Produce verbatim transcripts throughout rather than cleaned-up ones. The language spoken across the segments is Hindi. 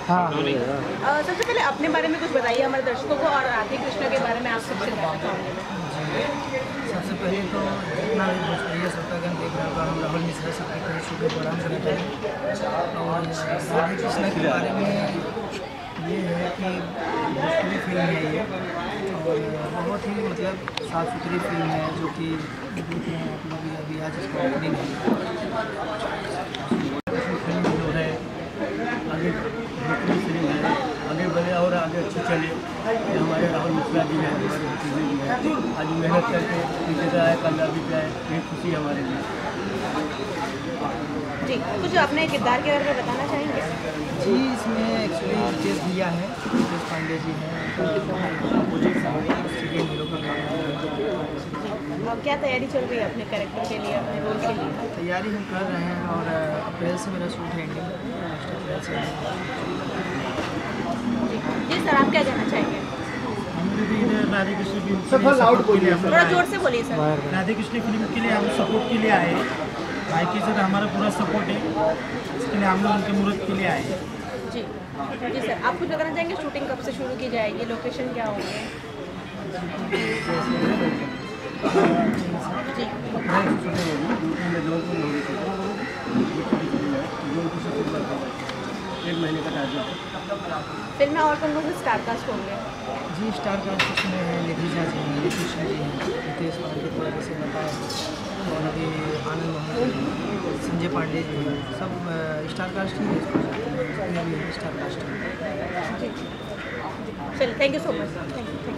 हाँ सबसे पहले अपने बारे में कुछ बताइए हमारे दर्शकों को, और राधे कृष्णा के बारे में आप सबसे सबसे पहले तो जितना भी भोजपुरी श्रोतागण देख रहा होगा, हम राहुल मिश्रा सबके कई शुभ प्रणाम करना चाहिए। और राधे कृष्णा के बारे में ये है कि भोजपुरी फिल्म है ये, और बहुत ही मतलब साफ़ सुथरी फिल्म है, जो कि देख रहे हैं आप लोग अभी आज इसका ओपनिंग फिल्म जो है आगे भोजपुरी फिल्म है, आगे बढ़े और आगे अच्छी चले। ये हमारे राहुल मिश्रा जी हैं, हमारे भतीजे जी हैं, आज मेहनत करके पीछे आए, कामयाबी पे आए, ये खुशी है हमारे लिए। जी कुछ अपने किरदार के बारे में बताना चाहेंगे? जी इसमें एक्चुअली रितेश भैया हैं, रितेश पांडे जी हैं, अपोजिट सेकेंड हीरो का काम है। अब क्या तैयारी चल रही है अपने कैरेक्टर के लिए, अपने रोल के लिए? तैयारी हम कर रहे हैं, और अप्रैल से मेरा शूट है इंडिया, नेक्स्ट अप्रैल से। जी सर आप क्या कहना चाहेंगे? राधे कृष्ण की सपोर्ट के लिए, थोड़ा जोर से बोलिए सर। राधे कृष्ण फिल्म के लिए हम सपोर्ट के लिए आए हैं, बाकी सर हमारा पूरा सपोर्ट है, इसके लिए हम लोग उनके मुहूर्त के लिए आए हैं। जी जी सर आप कुछ बताना चाहेंगे, शूटिंग कब से शुरू की जाएगी, लोकेशन क्या होंगे? जी एक महीने का टारगेट। फिल्म में और कौन कौन से स्टार कास्ट होंगे? जी स्टार कास्ट इसमें है, निधिजा जी हैं, कृष्ण जी हैं, रितेश पांडे को जैसे बताया, और अभी आनंद मोहन जी हैं, संजय पांडे जी हैं, सब स्टार कास्ट ही है, स्टार कास्ट है। चलिए thank you so much.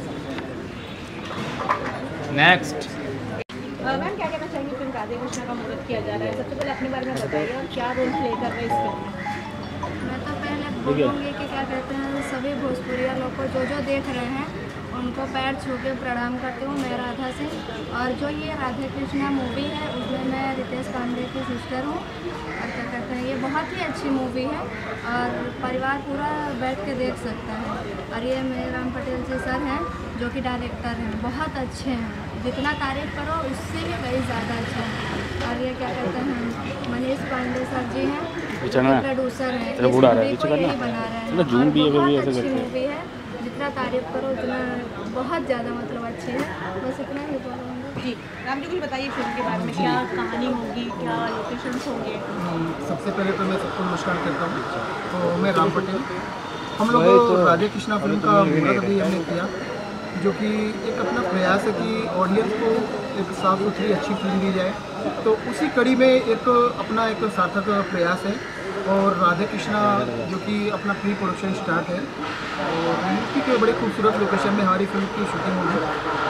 Next ma'am क्या कहना चाहेंगे, फिल्म राधे कृष्णा का मुहूर्त किया जा रहा है, सबसे पहले अपने बारे में बताइए और क्या रोल प्ले कर रहे हैं इस फिल्म में? मैं तो पहले बोलूँगी कि क्या कहते हैं, सभी भोजपुरिया लोग को जो जो देख रहे हैं उनको पैर छू के प्रणाम करती हूँ मैं राधा सिंह। और जो ये राधे कृष्णा मूवी है उसमें मैं रितेश पांडे की सिस्टर हूँ, और क्या कहते हैं ये बहुत ही अच्छी मूवी है और परिवार पूरा बैठ के देख सकता है। और ये मेरे राम पटेल जी सर हैं जो कि डायरेक्टर हैं, बहुत अच्छे हैं, जितना तारीफ करो उससे भी कई ज़्यादा अच्छे हैं। और ये क्या कहते हैं मनीष पांडे सर जी हैं, प्रोड्यूसर हैं, इस मूवी को यही बना रहे हैं, और बहुत अच्छी मूवी है, जितना तारीफ करो उतना बहुत ज़्यादा मतलब अच्छी है, बस इतना ही बोलूँगी। जी राम जी कुछ बताइए फिल्म के बारे में, क्या कहानी होगी, क्या लोकेशंस होंगे? सबसे पहले तो मैं सबको नमस्कार करता हूँ। तो मैं राम पटेल, हम लोग राधे कृष्णा फिल्म का मुहूर्त अभी हमने किया, जो कि एक अपना प्रयास है कि ऑडियंस को एक साफ सुथरी अच्छी फिल्म दी जाए, तो उसी कड़ी में एक अपना एक सार्थक प्रयास है। और राधे कृष्णा जो कि अपना प्री प्रोडक्शन स्टार्ट है, और यूपी के बड़े खूबसूरत लोकेशन में हमारी फिल्म की शूटिंग होगी।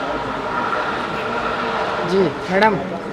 जी मैडम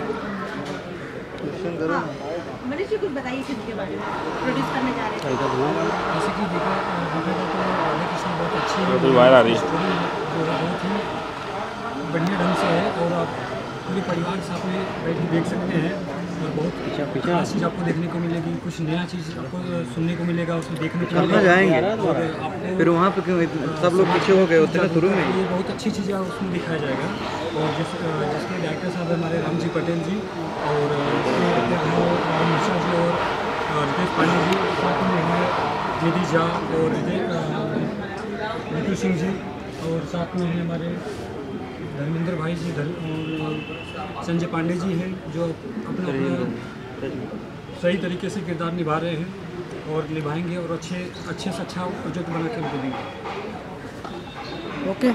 हाँ मनीष जी कुछ बताइए फिल्म के बारे में, प्रोड्यूस करने जा रहे हैं। जैसे कि देखा देखा जाए तो राधे कृष्णा बहुत अच्छी तो वायर आ रही है, स्टोरी जो है बहुत ही बढ़िया ढंग से है, और आप पूरे परिवार के साथ में बैठ के देख सकते हैं, और बहुत खास चीज़ आपको देखने को मिलेगी, कुछ नया चीज़ आपको सुनने को मिलेगा, उसमें देखने को मिलेगा जाएंगे। और आपको फिर वहाँ पे क्यों सब लोग पीछे हो गए होते हैं शुरू में? ये बहुत अच्छी चीज़ है उसमें दिखाया जाएगा। और जिस जिसके डायरेक्टर साहब हमारे राम जी पटेल जी, और राहुल मिश्रा जी और रितेश पांडे जी, साथ में हमारे जेडी झा और नीतू सिंह जी, और साथ में हैं हमारे धर्मेंद्र भाई जी, और संजय पांडे जी हैं जो अपना अपना सही तरीके से किरदार निभा रहे हैं और निभाएंगे, और अच्छे अच्छे से अच्छा प्रोजेक्ट बना के उनको देंगे। ओके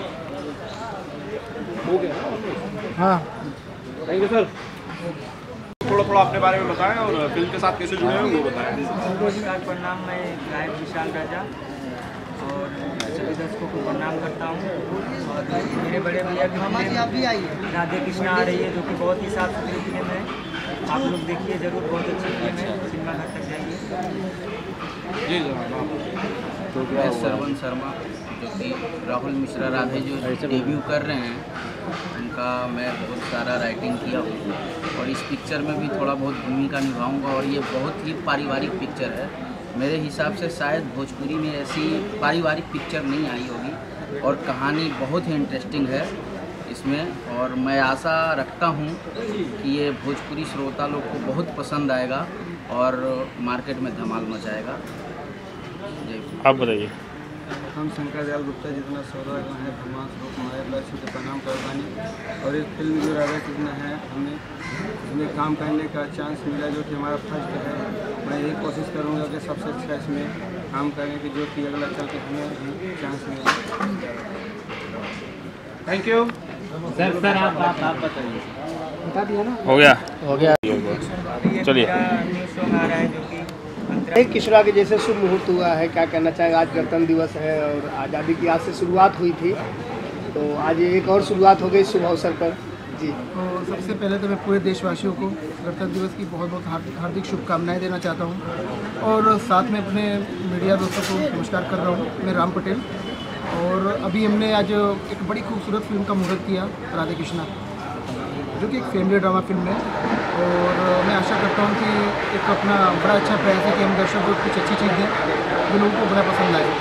हो गया। हाँ थैंक यू सर। थोड़ा थोड़ा अपने बारे में बताएं और फिल्म के साथ कैसे जुड़े हैं वो बताएं। नमस्कार, प्रणाम। मैं गायक विशाल राजा और सभी दर्शकों को प्रणाम करता हूँ। और मेरे बड़े भैया की फिल्म राधे कृष्णा आ रही है, जो कि बहुत ही साफ सुथरी फिल्म है, आप लोग देखिए जरूर, बहुत अच्छी फिल्म है, सिनेमा घर तक जाइए। जी जनाब। तो मैं श्रवण शर्मा, जो कि राहुल मिश्रा राधे जो डेब्यू कर रहे हैं, उनका मैं बहुत सारा राइटिंग किया हूँ, और इस पिक्चर में भी थोड़ा बहुत भूमिका निभाऊंगा। और ये बहुत ही पारिवारिक पिक्चर है, मेरे हिसाब से शायद भोजपुरी में ऐसी पारिवारिक पिक्चर नहीं आई होगी, और कहानी बहुत ही इंटरेस्टिंग है इसमें। और मैं आशा रखता हूँ कि ये भोजपुरी श्रोता लोग को बहुत पसंद आएगा और मार्केट में धमाल मचाएगा। जयपुर। आप बताइए। हम शंकर दयाल गुप्ता जितना सौभाग्य है भगवान स्वरूप हमारे लक्ष्य से प्रणाम करवानी। और इस फिल्म जो राधा कृष्ण है हमें इसमें काम करने का चांस मिला, जो कि हमारा फर्स्ट है। मैं यही कोशिश करूँगा कि सबसे अच्छा इसमें काम करने की, जो कि अगला चल के हमें चांस मिले। Thank you sir. सर आप आप आप बताइए। बता दिया ना। हो गया हो गया चलिए। न्यूज़ सॉन्ग आ रहा है जो कि एक किशोरा के जैसे शुभ मुहूर्त हुआ है, क्या कहना चाहेंगे? आज गणतंत्र दिवस है और आज़ादी की आज से शुरुआत हुई थी, तो आज एक और शुरुआत हो गई शुभ अवसर पर जी। तो सबसे पहले तो मैं पूरे देशवासियों को गणतंत्र दिवस की बहुत बहुत हार्दिक हार्दिक शुभकामनाएं देना चाहता हूं। और साथ में अपने मीडिया दोस्तों को नमस्कार कर रहा हूं। मैं राम पटेल, और अभी हमने आज एक बड़ी खूबसूरत फिल्म का मुहूर्त किया, राधे कृष्णा, जो कि एक फैमिली ड्रामा फिल्म है। और मैं आशा करता हूं कि एक अपना बड़ा अच्छा प्रयास है कि हम दर्शकों को कुछ अच्छी चीज़ दें जो लोगों को बड़ा पसंद आए।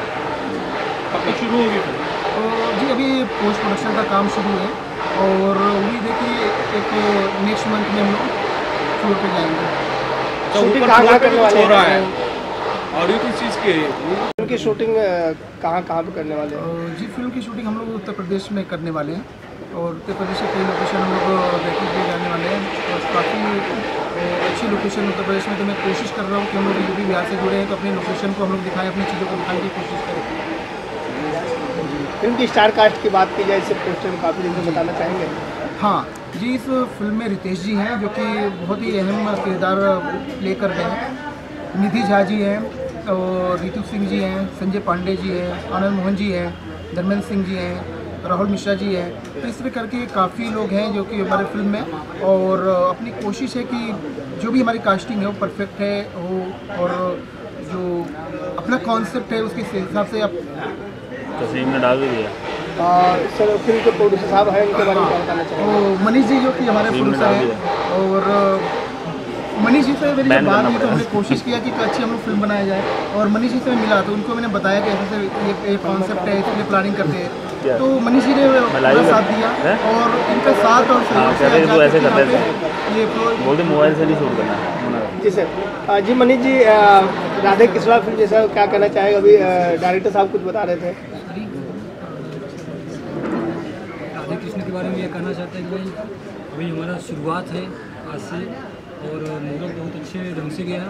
अब तक शुरू होगी फिल्म? और जी अभी पोस्ट प्रोडक्शन का काम शुरू है, और उम्मीद है कि एक नेक्स्ट मंथ में हम लोग फ्लोर पे जाएंगे। शूटिंग कहाँ कहाँ करने वाले हैं? और ये किस चीज़ की है? फिल्म की शूटिंग कहाँ कहाँ पे करने वाले हैं? जी फिल्म की शूटिंग हम लोग उत्तर प्रदेश में करने वाले हैं, और उत्तर प्रदेश के कई लोकेशन हम लोग देखने के लिए जाने वाले हैं। और काफ़ी अच्छी लोकेशन उत्तर प्रदेश में, तो मैं कोशिश कर रहा हूँ कि हम लोग यूपी बिहार से जुड़े हैं तो अपनी लोकेशन को हम लोग दिखाएं, अपनी चीज़ों को दिखाने की कोशिश करें। फिल्म की स्टार कास्ट की बात की जाए, इससे पोस्टर में काफ़ी दिन बताना चाहेंगे? हाँ जी, इस फिल्म में रितेश जी हैं जो कि बहुत ही अहम किरदार प्ले कर रहे हैं। निधि झा जी हैं, और रितु सिंह जी हैं, संजय पांडे जी हैं, आनंद मोहन जी हैं, धर्मेंद्र सिंह जी हैं, राहुल मिश्रा जी हैं। तो इस तरह करके काफ़ी लोग हैं जो कि हमारे फिल्म में, और अपनी कोशिश है कि जो भी हमारी कास्टिंग है वो परफेक्ट है हो, और जो अपना कॉन्सेप्ट है उसके हिसाब से आप तस्वीर में डाल दिया। सर फिल्म के प्रोड्यूसर साहब हैं, उनके बारे में क्या बताना चाहेंगे? मनीष जी जो कि हमारे प्रोड्यूसर हैं, और मनीष जी से मेरी जब बात हुई तो हमने कोशिश किया कि अच्छी हम लोग फिल्म बनाया जाए। और मनीष जी से मिला तो उनको मैंने बताया कि ऐसे ये ये कॉन्सेप्ट है, इसलिए प्लानिंग करते हैं। तो मनीष जी ने पूरा साथ दिया, और इनका साथ और सहयोग से ये बोलते मोबाइल से नहीं शूट करना। जी सर। जी मनीष जी, राधे कृष्णा फिल्म जैसा क्या कहना चाहेगा? अभी डायरेक्टर साहब कुछ बता रहे थे। राधे कृष्ण के बारे में ये कहना चाहते हैं कि भाई अभी हमारा शुरुआत है आज से, और मुहूर्त बहुत अच्छे ढंग से गया।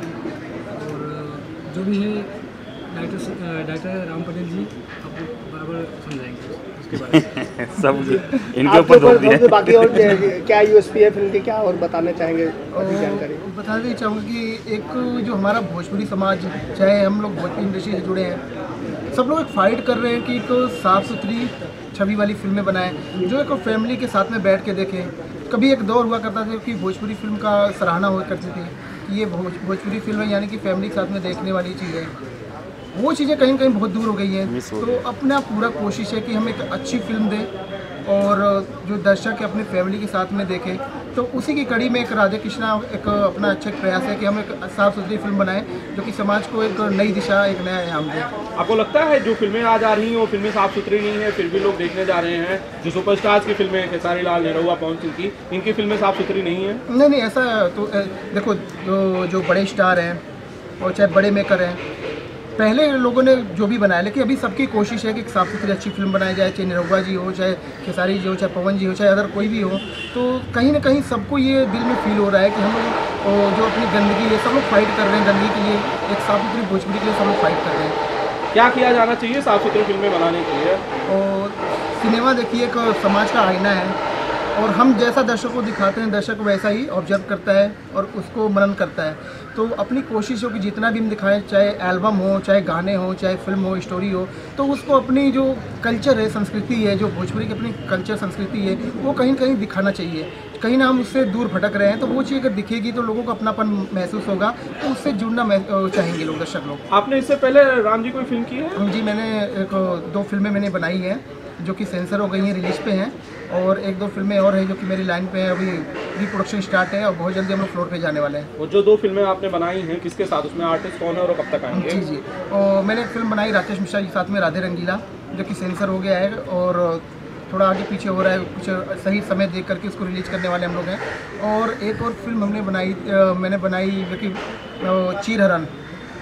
और जो भी है डायरेक्टर डायरेक्टर राम पटेल जी आपको बराबर समझाएंगे उसके बारे में। सब इनके ऊपर थोप दिया। बाकी और क्या यूएसपी है फिल्म की, क्या और बताना चाहेंगे? अधिक जानकारी बता देना चाहूँगा कि एक जो हमारा भोजपुरी समाज, चाहे हम लोग भोजपुरी इंडस्ट्री से जुड़े हैं, सब लोग एक फाइट कर रहे हैं कि एक साफ़ सुथरी छवि वाली फिल्में बनाएं, जो एक फैमिली के साथ में बैठ के देखें। कभी एक दौर हुआ करता था कि भोजपुरी फिल्म का सराहना हुआ करती थी कि ये भोज भोजपुरी फिल्म है, यानी कि फैमिली के साथ में देखने वाली चीज़ है। वो चीज़ें कहीं कहीं बहुत दूर हो गई हैं। तो अपना पूरा कोशिश है कि हम एक अच्छी फिल्म दें, और जो दर्शक अपने फैमिली के साथ में देखें। तो उसी की कड़ी में एक राधे कृष्णा एक अपना अच्छा प्रयास है कि हम एक साफ़ सुथरी फिल्म बनाएं जो कि समाज को एक नई दिशा, एक नया आयाम दें। आपको लगता है जो फिल्में आज आ रही हैं वो फिल्में साफ सुथरी नहीं है, फिर भी लोग देखने जा रहे हैं? जो सुपरस्टार्स की फिल्में हैं, खेसारी लाल, निरहुआ, पवन सिंह की, इनकी फिल्में साफ सुथरी नहीं है? नहीं नहीं, ऐसा तो देखो, जो जो बड़े स्टार हैं और चाहे बड़े मेकर हैं, पहले लोगों ने जो भी बनाया, लेकिन अभी सबकी कोशिश है कि साफ़ सुथरी अच्छी फिल्म बनाई जाए, चाहे निरहुआ जी हो, चाहे खेसारी जी हो, चाहे पवन जी हो, चाहे अदर कोई भी हो। तो कहीं ना कहीं सबको ये दिल में फील हो रहा है कि हम लोग जो अपनी गंदगी है, सब लोग फाइट कर रहे हैं गंदगी के लिए, एक साफ़ सुथरी भोजपुरी के लिए सब लोग फाइट कर रहे हैं। क्या किया जाना चाहिए साफ़ सुथरी फिल्में बनाने के लिए? और सिनेमा देखिए एक समाज का आईना है, और हम जैसा दर्शक को दिखाते हैं, दर्शक वैसा ही ऑब्जर्व करता है और उसको मनन करता है। तो अपनी कोशिश हो कि जितना भी हम दिखाएं, चाहे एल्बम हो, चाहे गाने हो, चाहे फिल्म हो, स्टोरी हो, तो उसको अपनी जो कल्चर है, संस्कृति है, जो भोजपुरी की अपनी कल्चर संस्कृति है, वो कहीं ना कहीं दिखाना चाहिए। कहीं ना हम उससे दूर भटक रहे हैं, तो वो चीज़ अगर दिखेगी तो लोगों को अपनापन महसूस होगा, तो उससे जुड़ना चाहेंगे लोग, दर्शक लोग। आपने इससे पहले राम जी कोई फिल्म की है? जी, मैंने एक दो फिल्में मैंने बनाई हैं जो कि सेंसर हो गई हैं, रिलीज पे हैं, और एक दो फिल्में और हैं जो कि मेरी लाइन पे है, अभी प्री प्रोडक्शन स्टार्ट है, और बहुत जल्दी हम लोग फ्लोर पे जाने वाले हैं। वो जो दो फिल्में आपने बनाई हैं, किसके साथ, उसमें आर्टिस्ट कौन है और कब तक आएंगे? जी जी, और मैंने एक फिल्म बनाई राकेश मिश्रा के साथ में, राधे रंगीला, जो कि सेंसर हो गया है, और थोड़ा आगे पीछे हो रहा है, कुछ सही समय देख करके उसको रिलीज करने वाले हम लोग हैं। और एक और फिल्म हमने बनाई, मैंने बनाई जो कि चीर हरण,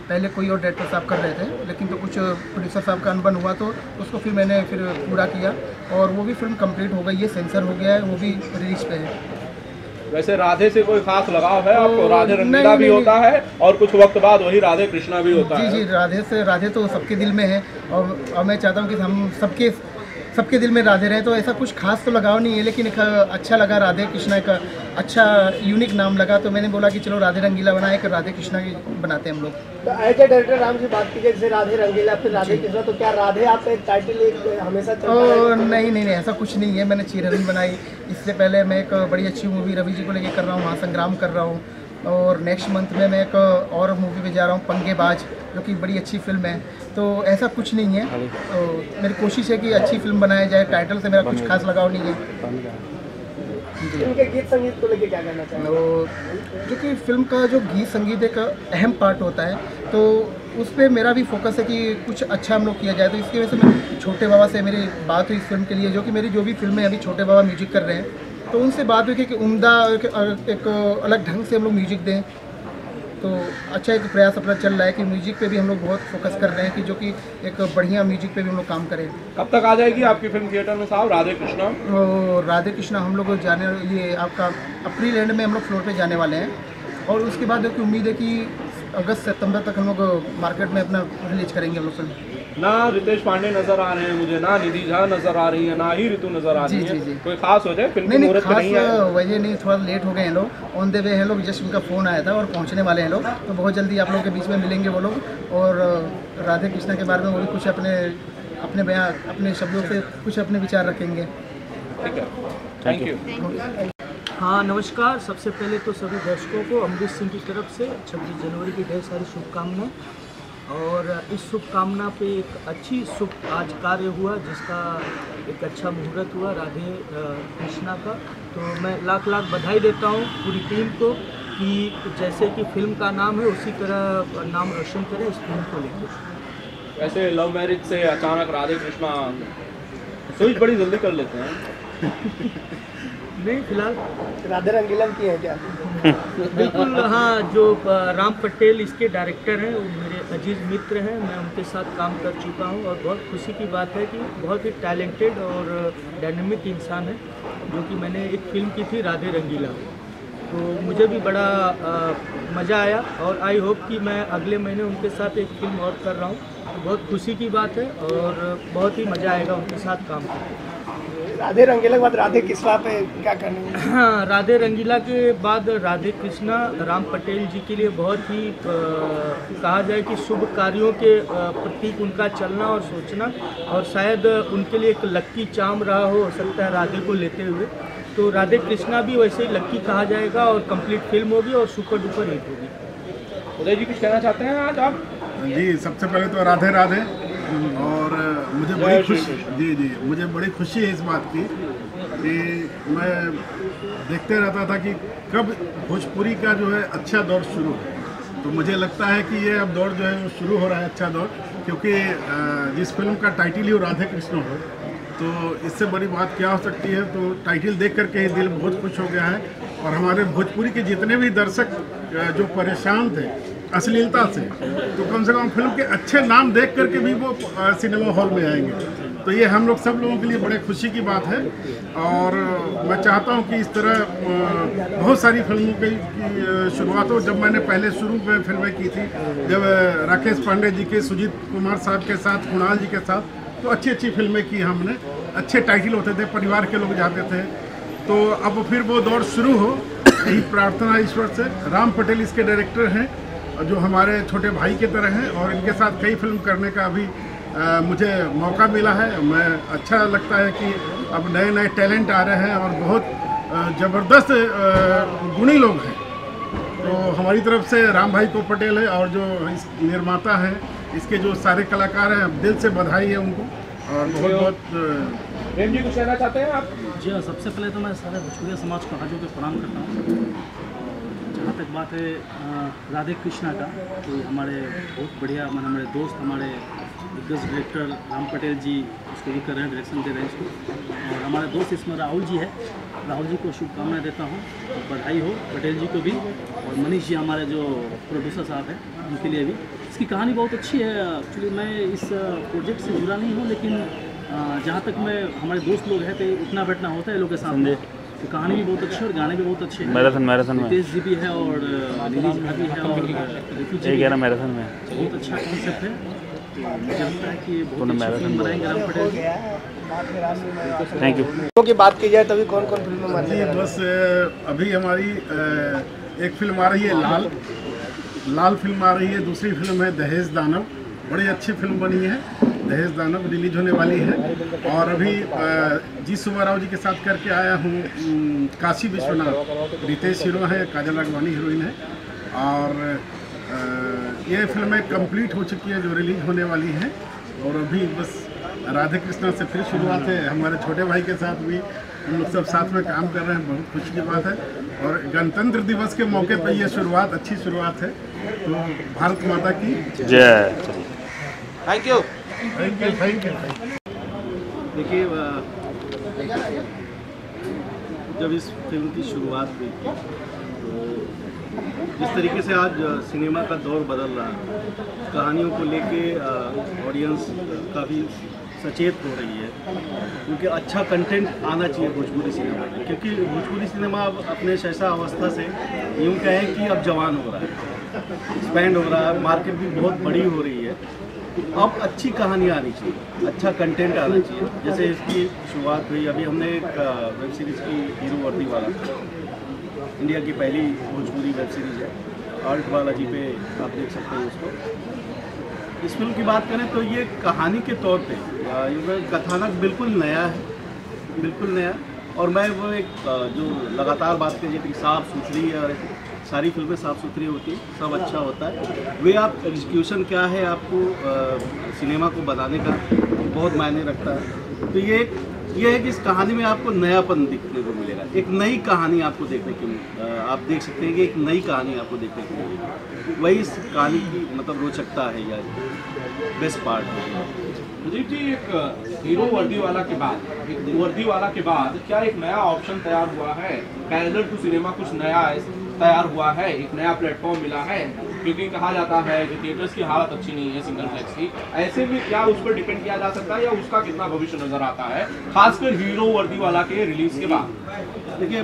पहले कोई और डायरेक्टर साहब कर रहे थे, लेकिन तो कुछ प्रोड्यूसर साहब का अनबन हुआ तो उसको फिर मैंने फिर पूरा किया और वो भी फिल्म कंप्लीट हो गई है, सेंसर हो गया है, वो भी रिलीज पे है। वैसे राधे से कोई खास लगाव है आपको? राधे रंगीला भी होता है और कुछ वक्त बाद वही राधे कृष्णा भी होता है। जी जी, राधे से राधे तो सबके दिल में है और, और मैं चाहता हूँ कि हम सबके सबके दिल में राधे रहे, तो ऐसा कुछ खास तो लगाव नहीं है, लेकिन एक अच्छा लगा राधे कृष्णा का अच्छा यूनिक नाम लगा, तो मैंने बोला कि चलो राधे रंगीला बनाए, कि राधे कृष्णा की बनाते हैं हम लोग। तो as a director Ram ji बात कीजिए, जैसे राधे रंगीला फिर राधे कृष्णा, तो क्या राधे आपका एक टाइटल एक हमेशा चलता है? नहीं नहीं नहीं, ऐसा कुछ नहीं है। मैंने चिरहरण बनाई, इससे पहले मैं एक बड़ी अच्छी मूवी रवि जी को लेकर कर रहा हूँ, महासंग्राम कर रहा हूँ, और नेक्स्ट मंथ में मैं एक और मूवी पे जा रहा हूँ, पंगेबाज, जो कि बड़ी अच्छी फिल्म है। तो ऐसा कुछ नहीं है, तो मेरी कोशिश है कि अच्छी फिल्म बनाया जाए। टाइटल से मेरा कुछ खास लगाव नहीं है। इनके गीत संगीत को लेकर क्या कहना चाहिए? तो जो कि फिल्म का जो गीत संगीत एक अहम पार्ट होता है, तो उस पर मेरा भी फोकस है कि कुछ अच्छा हम लोग किया जाए। तो इसकी वजह से मैं छोटे बाबा से मेरी बात हुई इस फिल्म के लिए, जो कि मेरी जो भी फिल्में अभी छोटे बाबा म्यूजिक कर रहे हैं, तो उनसे बात हुई कि उम्दा एक अलग ढंग से हम लोग म्यूजिक दें। तो अच्छा एक प्रयास अपना चल रहा है कि म्यूजिक पे भी हम लोग बहुत फोकस कर रहे हैं, कि जो कि एक बढ़िया म्यूजिक पे भी हम लोग काम करें। कब तक आ जाएगी आपकी फिल्म थिएटर में साहब राधे कृष्णा? तो राधे कृष्णा हम लोग जाने ये आपका अप्रैल एंड में हम लोग फ्लोर पे जाने वाले हैं, और उसके बाद की उम्मीद है कि अगस्त सितंबर तक हम लोग मार्केट में अपना रिलीज करेंगे हम लोग फिल्म। ना रितेश पांडे नजर आ रहे हैं मुझे, ना निधि झा नजर आ रही है, ना ही ऋतु नजर आ रही है। जी, जी, जी। कोई खास हो जाए फिल्म? नहीं नहीं, खास वजह नहीं, थोड़ा लेट हो गए हैं लोग, ऑन द वे हैं लोग, जस्ट उनका फ़ोन आया था और पहुंचने वाले हैं लोग, तो बहुत जल्दी आप लोगों के बीच में मिलेंगे वो लोग, और राधे कृष्णा के बारे में वो भी कुछ अपने अपने बयान अपने शब्दों से कुछ अपने विचार रखेंगे। ठीक है, थैंक यू। हाँ नमस्कार, सबसे पहले तो सभी दर्शकों को अमरीश सिंह की तरफ से छब्बीस जनवरी की ढेर सारी शुभकामनाएं, और इस शुभकामना पे एक अच्छी शुभ आज कार्य हुआ, जिसका एक अच्छा मुहूर्त हुआ राधे कृष्णा का। तो मैं लाख लाख बधाई देता हूँ पूरी टीम को, कि जैसे कि फिल्म का नाम है उसी तरह नाम रोशन करें इस फिल्म को लेकर। वैसे लव मैरिज से अचानक राधे कृष्णा स्विच बड़ी जल्दी कर लेते हैं। नहीं, फिलहाल राधे रंगीला की है क्या? बिल्कुल हाँ, जो राम पटेल इसके डायरेक्टर हैं वो मेरे अजीज मित्र हैं, मैं उनके साथ काम कर चुका हूँ, और बहुत खुशी की बात है कि बहुत ही टैलेंटेड और डायनेमिक इंसान है, जो कि मैंने एक फिल्म की थी राधे रंगीला, तो मुझे भी बड़ा मज़ा आया, और आई होप कि मैं अगले महीने उनके साथ एक फिल्म और कर रहा हूँ, तो बहुत खुशी की बात है और बहुत ही मज़ा आएगा उनके साथ काम करके। राधे रंगीला के बाद राधे कृष्णा पे क्या करने है? हाँ, राधे रंगीला के बाद राधे कृष्णा राम पटेल जी के लिए बहुत ही आ, कहा जाए कि शुभ कार्यों के प्रतीक उनका चलना और सोचना, और शायद उनके लिए एक लक्की चार्म रहा हो सकता है राधे को लेते हुए। तो राधे कृष्णा भी वैसे ही लक्की कहा जाएगा, और कंप्लीट फिल्म होगी और सुपर डुपर हिट होगी। उदय जी कुछ कहना चाहते हैं आज आप? जी, सबसे पहले तो राधे राधे, और मुझे बड़ी खुशी जी जी मुझे बड़ी खुशी है इस बात की कि मैं देखते रहता था कि कब भोजपुरी का जो है अच्छा दौर शुरू हो, तो मुझे लगता है कि ये अब दौर जो है वो शुरू हो रहा है, अच्छा दौर, क्योंकि जिस फिल्म का टाइटल ही हो राधे कृष्ण हो, तो इससे बड़ी बात क्या हो सकती है। तो टाइटल देख करके ही दिल बहुत खुश हो गया है, और हमारे भोजपुरी के जितने भी दर्शक जो परेशान थे अश्लीलता से, तो कम से कम फिल्म के अच्छे नाम देख करके भी वो सिनेमा हॉल में आएंगे। तो ये हम लोग सब लोगों के लिए बड़े खुशी की बात है, और मैं चाहता हूँ कि इस तरह बहुत सारी फिल्मों की शुरुआत हो। जब मैंने पहले शुरू में फिल्में की थी, जब राकेश पांडे जी के, सुजीत कुमार साहब के साथ, कुणाल जी के साथ, तो अच्छी अच्छी फिल्में की हमने, अच्छे टाइटल होते थे, परिवार के लोग जाते थे। तो अब फिर वो दौर शुरू हो, यही प्रार्थना ईश्वर से। राम पटेल इसके डायरेक्टर हैं, जो हमारे छोटे भाई की तरह हैं, और इनके साथ कई फिल्म करने का अभी आ, मुझे मौका मिला है। मैं अच्छा लगता है कि अब नए नए टैलेंट आ रहे हैं, और बहुत ज़बरदस्त गुणी लोग हैं। तो हमारी तरफ से राम भाई को पटेल है, और जो इस निर्माता हैं, इसके जो सारे कलाकार हैं, दिल से बधाई है उनको, और बहुत बहुत प्रेम जी कुछ कहना चाहते हैं आप? जी हाँ, सबसे पहले तो मैं सारे भोजपुरिया समाज को हाथों पे प्रणाम करता हूँ। जहाँ तक बात है राधे कृष्णा का, तो हमारे बहुत बढ़िया मन हमारे दोस्त, हमारे दिग्गज डायरेक्टर राम पटेल जी उसको भी कर रहे हैं, डायरेक्शन दे रहे हैं इसको, और हमारे दोस्त इसमें राहुल जी है, राहुल जी को शुभकामनाएं देता हूँ, बधाई हो पटेल जी को भी, और मनीष जी हमारे जो प्रोड्यूसर साहब हैं उनके लिए भी। इसकी कहानी बहुत अच्छी है। एक्चुअली मैं इस प्रोजेक्ट से जुड़ा नहीं हूँ, लेकिन जहाँ तक मैं हमारे दोस्त लोग हैं तो उठना बैठना होता है लोग के सामने, तो कहानी भी बहुत अच्छी है और गाने भी बहुत अच्छे हैं। मैराथन मैराथन में रितेश जी भी है और नीरज भाई है और रितु जी एक मैराथन में बहुत अच्छा कॉन्सेप्ट है। तो मुझे लगता है कि ये बहुत अच्छी फिल्म बनाएंगे राम पटेल जी। Thank you. की बात की जाए तभी कौन कौन फिल्में बन रही है? बस अभी हमारी एक फिल्म आ रही है लाल लाल फिल्म आ रही है, दूसरी फिल्म है दहेज दानव, बड़ी अच्छी फिल्म बनी है, दहेज दानव रिलीज होने वाली है। और अभी जी सुब्बा राव जी के साथ करके आया हूँ काशी विश्वनाथ, रितेश हीरो है, काजल राघवानी हीरोइन है। और ये फिल्में कंप्लीट हो चुकी है जो रिलीज होने वाली हैं। और अभी बस राधे कृष्णा से फिर शुरुआत है, हमारे छोटे भाई के साथ भी हम लोग सब साथ में काम कर रहे हैं, बहुत खुशी की बात है। और गणतंत्र दिवस के मौके पर ये शुरुआत अच्छी शुरुआत है, तो भारत माता की जय। Thank you thank you thank you. देखिए, जब इस फिल्म की शुरुआत हुई तो जिस तरीके से आज सिनेमा का दौर बदल रहा है, कहानियों को लेके ऑडियंस काफ़ी सचेत हो रही है, क्योंकि अच्छा कंटेंट आना चाहिए भोजपुरी सिनेमा में। क्योंकि भोजपुरी सिनेमा अब अपने शैशा अवस्था से यूँ कहें कि अब जवान हो रहा है, एक्सपैंड हो रहा है, मार्केट भी बहुत बड़ी हो रही है। अब अच्छी कहानी आनी चाहिए, अच्छा कंटेंट आना चाहिए। जैसे इसकी शुरुआत हुई, अभी हमने एक वेब सीरीज़ की हीरो वर्दी वाला, इंडिया की पहली भोजपुरी वेब सीरीज़ है, आर्ट वाला जी पे आप देख सकते हैं उसको। इस फिल्म की बात करें तो ये कहानी के तौर पे कथानक बिल्कुल नया है, बिल्कुल नया। और मैं वो एक जो लगातार बात करिए कि साफ़ सुथरी है, और सारी फिल्में साफ़ सुथरी होती है, सब अच्छा होता है। वे आप एग्जीक्यूशन क्या है आपको आ, सिनेमा को बनाने का बहुत मायने रखता है। तो ये ये है कि इस कहानी में आपको नयापन देखने को मिलेगा, एक नई कहानी आपको देखने की आप देख सकते हैं कि एक नई कहानी आपको देखने को मिलेगी। वही इस कहानी की मतलब रोचकता है या बेस्ट पार्ट है। जी जी, एक हीरो वर्दी वाला के बाद, एक वर्दी वाला के बाद क्या एक नया ऑप्शन तैयार हुआ है? पैरेलल टू सिनेमा कुछ नया तैयार हुआ है, एक नया प्लेटफॉर्म मिला है? क्योंकि कहा जाता है कि थिएटर्स की हालत अच्छी नहीं है सिंगल फ्लेक्स की, ऐसे में क्या उस पर डिपेंड किया जा सकता है या उसका कितना भविष्य नजर आता है, खासकर हीरो वर्दी वाला के रिलीज के बाद? देखिए,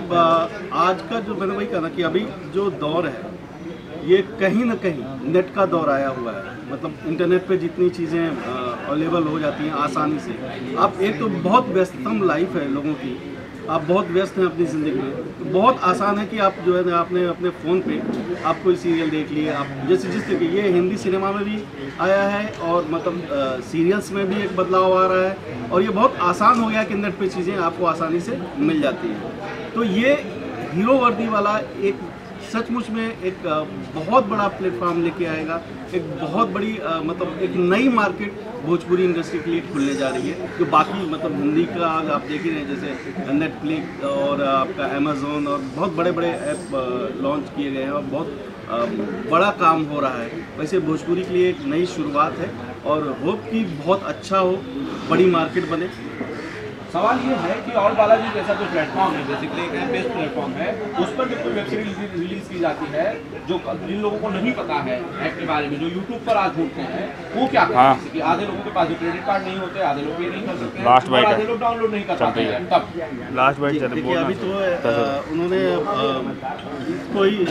आज का जो मैंने वही कहा कि अभी जो दौर है ये कहीं ना कहीं नेट का दौर आया हुआ है। मतलब इंटरनेट पे जितनी चीज़ें अवेलेबल हो जाती हैं आसानी से, आप एक तो बहुत व्यस्ततम लाइफ है लोगों की, आप बहुत व्यस्त हैं अपनी ज़िंदगी में, बहुत आसान है कि आप जो है ना आपने अपने फ़ोन पे आप कोई सीरियल देख लिए, आप जैसे जिस तरीके ये हिंदी सिनेमा में भी आया है और मतलब सीरियल्स में भी एक बदलाव आ रहा है, और ये बहुत आसान हो गया कि नेट पे चीज़ें आपको आसानी से मिल जाती हैं। तो ये हीरो वर्दी वाला एक सचमुच में एक बहुत बड़ा प्लेटफॉर्म लेके आएगा, एक बहुत बड़ी मतलब एक नई मार्केट भोजपुरी इंडस्ट्री के लिए खुलने जा रही है। जो बाकी मतलब हिंदी का आप देख ही रहे हैं, जैसे नेटफ्लिक्स और आपका अमेज़ॉन और बहुत बड़े बड़े ऐप लॉन्च किए गए हैं और बहुत बड़ा काम हो रहा है, वैसे भोजपुरी के लिए एक नई शुरुआत है और होप कि बहुत अच्छा हो, बड़ी मार्केट बने। सवाल ये है कि और बालाजी जैसा जो प्लेटफॉर्म है, बेसिकली एक ऐप बेस्ड प्लेटफॉर्म है, उस पर जब कोई वेब सीरीज रिलीज की जाती है जो जिन लोगों को नहीं पता है ऐप के बारे में, जो यूट्यूब पर आज ढूंढते हैं, वो क्या करते हैं? कि आधे लोगों के पास जो क्रेडिट कार्ड नहीं होते, आधे लोग ये नहीं कर सकते, लास्ट बाइट आधे लोग डाउनलोड नहीं कर पाते हैं। तब लास्ट बाइट देखिए, अभी तो उन्होंने कोई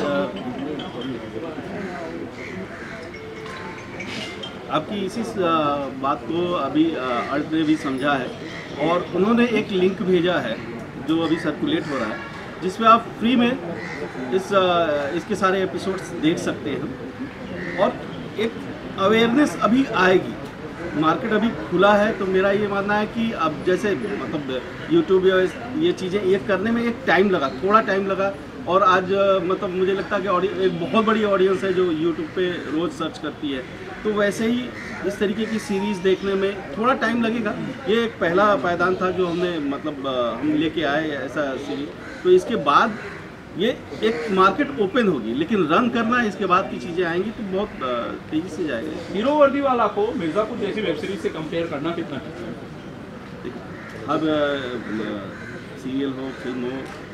आपकी इसी बात को अभी अर्थ ने भी समझा है, और उन्होंने एक लिंक भेजा है जो अभी सर्कुलेट हो रहा है, जिसमें आप फ्री में इस इसके सारे एपिसोड्स देख सकते हैं। और एक अवेयरनेस अभी आएगी, मार्केट अभी खुला है, तो मेरा ये मानना है कि अब जैसे मतलब यूट्यूब या ये चीज़ें ये करने में एक टाइम लगा, थोड़ा टाइम लगा, और आज मतलब मुझे लगता है कि एक बहुत बड़ी ऑडियंस है जो यूट्यूब पे रोज़ सर्च करती है, तो वैसे ही इस तरीके की सीरीज़ देखने में थोड़ा टाइम लगेगा। ये एक पहला पायदान था जो हमने मतलब हम लेके आए ऐसा सीरीज, तो इसके बाद ये एक मार्केट ओपन होगी, लेकिन रन करना इसके बाद की चीज़ें आएंगी तो बहुत तेज़ी से जाएगा। हीरो वर्दी वाला को मिर्ज़ापुर जैसी वेब सीरीज से कंपेयर करना कितना? अब सीरियल हो, फिल्म हो,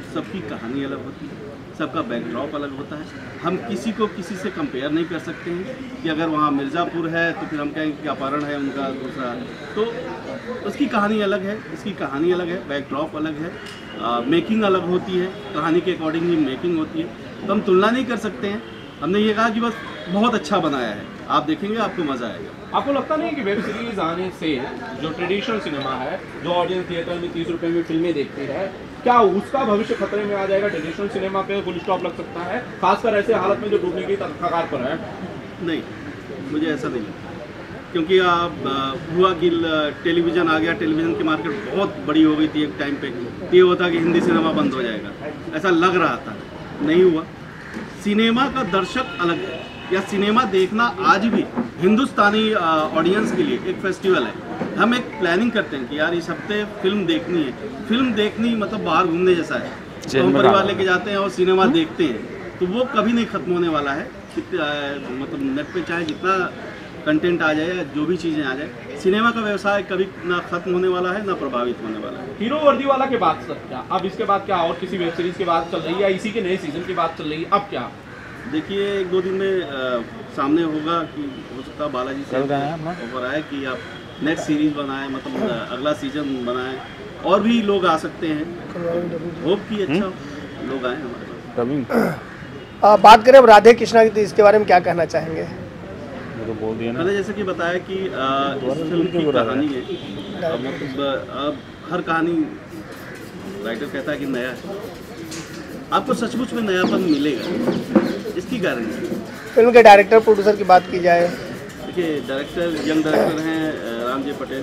सबकी कहानी अलग होती है, सबका बैकड्रॉप अलग होता है। हम किसी को किसी से कंपेयर नहीं कर सकते हैं कि अगर वहाँ मिर्ज़ापुर है तो फिर हम कहेंगे कि अपहरण है उनका दूसरा, तो उसकी कहानी अलग है, इसकी कहानी अलग है, बैकड्रॉप अलग है, आ, मेकिंग अलग होती है, कहानी के अकॉर्डिंगली मेकिंग होती है, तो हम तुलना नहीं कर सकते हैं। हमने ये कहा कि बस बहुत अच्छा बनाया है, आप देखेंगे आपको मज़ा आएगा। आपको लगता नहीं कि वेब सीरीज आने से जो ट्रेडिशनल सिनेमा है, जो ऑडियंस थिएटर में तीस रुपए में फिल्में देखती है, क्या उसका भविष्य खतरे में आ जाएगा? ट्रेडिशनल सिनेमा पे फुल स्टॉप लग सकता है, खासकर ऐसे हालत में जो डूबने की कगार पर है? नहीं, मुझे ऐसा नहीं लगता, क्योंकि आप हुआ कि टेलीविज़न आ गया, टेलीविज़न की मार्केट बहुत बड़ी हो गई थी एक टाइम पे, ये होता कि हिंदी सिनेमा बंद हो जाएगा, ऐसा लग रहा था, नहीं हुआ। सिनेमा का दर्शक अलग है, या सिनेमा देखना आज भी हिंदुस्तानी ऑडियंस के लिए एक फेस्टिवल है। हम एक प्लानिंग करते हैं कि यार इस हफ्ते फिल्म देखनी है, फिल्म देखनी मतलब बाहर घूमने जैसा है, तो हम परिवार लेके जाते हैं और सिनेमा देखते हैं, तो वो कभी नहीं ख़त्म होने वाला है। मतलब नेट पे चाहे जितना कंटेंट आ जाए, जो भी चीज़ें आ जाए, सिनेमा का व्यवसाय कभी ना ख़त्म होने वाला है ना प्रभावित होने वाला है। हीरो वर्दी वाला के बाद सर क्या अब इसके बाद क्या और किसी वेब सीरीज की बात चल रही है या इसी के नए सीजन की बात चल रही है? अब क्या देखिए, एक दो दिन में आ, सामने होगा कि हो सकता है बालाजी से ऑफर आए कि आप नेक्स्ट सीरीज बनाएं, मतलब अगला सीजन बनाएं, और भी लोग आ सकते हैं। होप कि अच्छा लोग आए हमारे पास। बात करें अब राधे कृष्णा की, तो इसके बारे में क्या कहना चाहेंगे? तो बोल दिया ना, मैंने जैसे कि बताया कि आ, इस फिल्म की कहानी है, अब मतलब अब हर कहानी राइटर कहता है कि नया है, आपको सचमुच में नयापन मिलेगा, इसकी गारंटी। फिल्म के डायरेक्टर प्रोड्यूसर की बात की जाए, देखिए डायरेक्टर यंग डायरेक्टर हैं राम जी पटेल,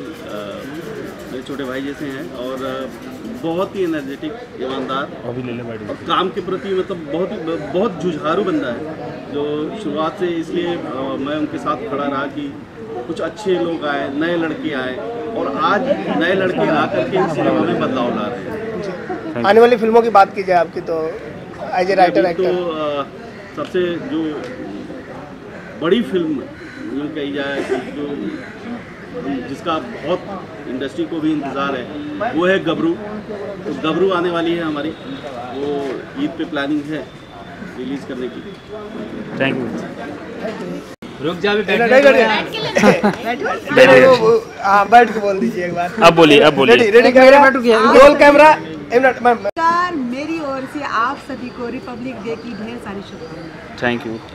मेरे छोटे भाई जैसे हैं, और बहुत ही एनर्जेटिक, ईमानदार, और काम के प्रति मतलब बहुत ही बहुत जुझारू बंदा है, जो शुरुआत से इसलिए मैं उनके साथ खड़ा रहा कि कुछ अच्छे लोग आए, नए लड़के आए, और आज नए लड़के आकर के सिनेमा में बदलाव ला रहे हैं। आने वाली फिल्मों की बात की जाए आपकी, तो एज ए राइटर एक्टर तो सबसे जो बड़ी फिल्म यूँ कही जाए कि जो जिसका बहुत इंडस्ट्री को भी इंतज़ार है, वो है गबरू। तो गबरू आने वाली है हमारी, वो ईद पे प्लानिंग है रिलीज़ करने की। Thank you. रुक जा, हाँ बैठ के बोल दीजिए एक बार। अब बोलिए, अब बोलिए। Ready ready camera, roll camera. नमस्कार, मेरी ओर से आप सभी को रिपब्लिक डे की ढेर सारी शुभकामनाएं। Thank you.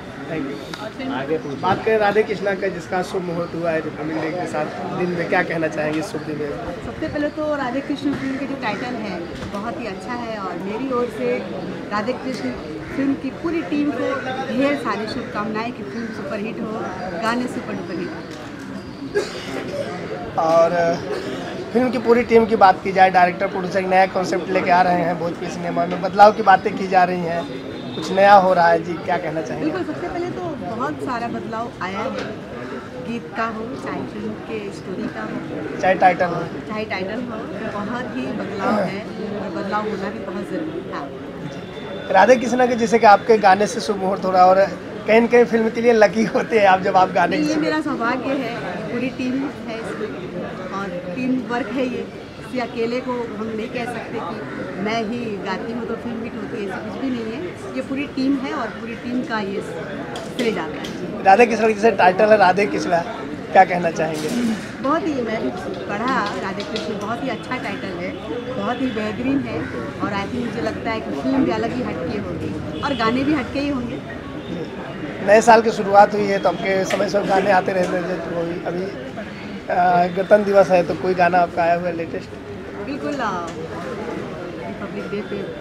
बात करें राधे कृष्णा का, जिसका शुभ मुहूर्त हुआ है रिपब्लिक डे के साथ, दिन में क्या कहना चाहेंगे शुभ दिन में? सबसे पहले तो राधे कृष्ण फिल्म के जो टाइटल है बहुत ही अच्छा है, और मेरी ओर से राधे कृष्ण फिल्म की पूरी टीम को ढेर सारी शुभकामनाएं कि फिल्म सुपरहिट हो, गाने सुपर डुपर हिट। और फिल्म की पूरी टीम की बात की जाए, डायरेक्टर प्रोड्यूसर नया कॉन्सेप्ट लेके आ रहे हैं भोजपुरी सिनेमा में, बदलाव की बातें की जा रही हैं, कुछ नया हो रहा है जी, क्या कहना चाहेंगे? बिल्कुल, सबसे पहले तो बहुत सारा बदलाव आया है, गीत का हो, चाहे फिल्म के स्टोरी का हो, चाहे टाइटल हो, चाहे टाइटल हो, बहुत ही बदलाव है, और बदलाव होना भी बहुत ज़रूरी था। राधे कृष्णा के जैसे कि आपके गाने से शुभ मुहूर्त हो रहा है, और कहीं न कहीं फिल्म के लिए लकी होते हैं आप जब आप गाने। ये मेरा सौभाग्य है, पूरी टीम है इसमें, और टीम वर्क है ये, किसी अकेले को हम नहीं कह सकते कि मैं ही गाती हूँ तो फिल्म हिट होती है, ऐसा कुछ भी नहीं है। ये पूरी टीम है और पूरी टीम का ये श्रेय जाता है। राधे कृष्णा जैसे टाइटल है राधे कृष्णा, क्या कहना चाहेंगे? बहुत ही, मैं पढ़ा राधे कृष्ण, बहुत ही अच्छा टाइटल है, बहुत ही बेहतरीन है, और आई थिंक मुझे लगता है कि फिल्म भी अलग ही हटके होगी और गाने भी हटके ही होंगे। नए साल की शुरुआत हुई है तो आपके समय से गाने आते रहते हैं, तो अभी गणतंत्र दिवस है तो कोई गाना आपका आया हुआ है लेटेस्ट? बिल्कुल, रिपब्लिक डे पे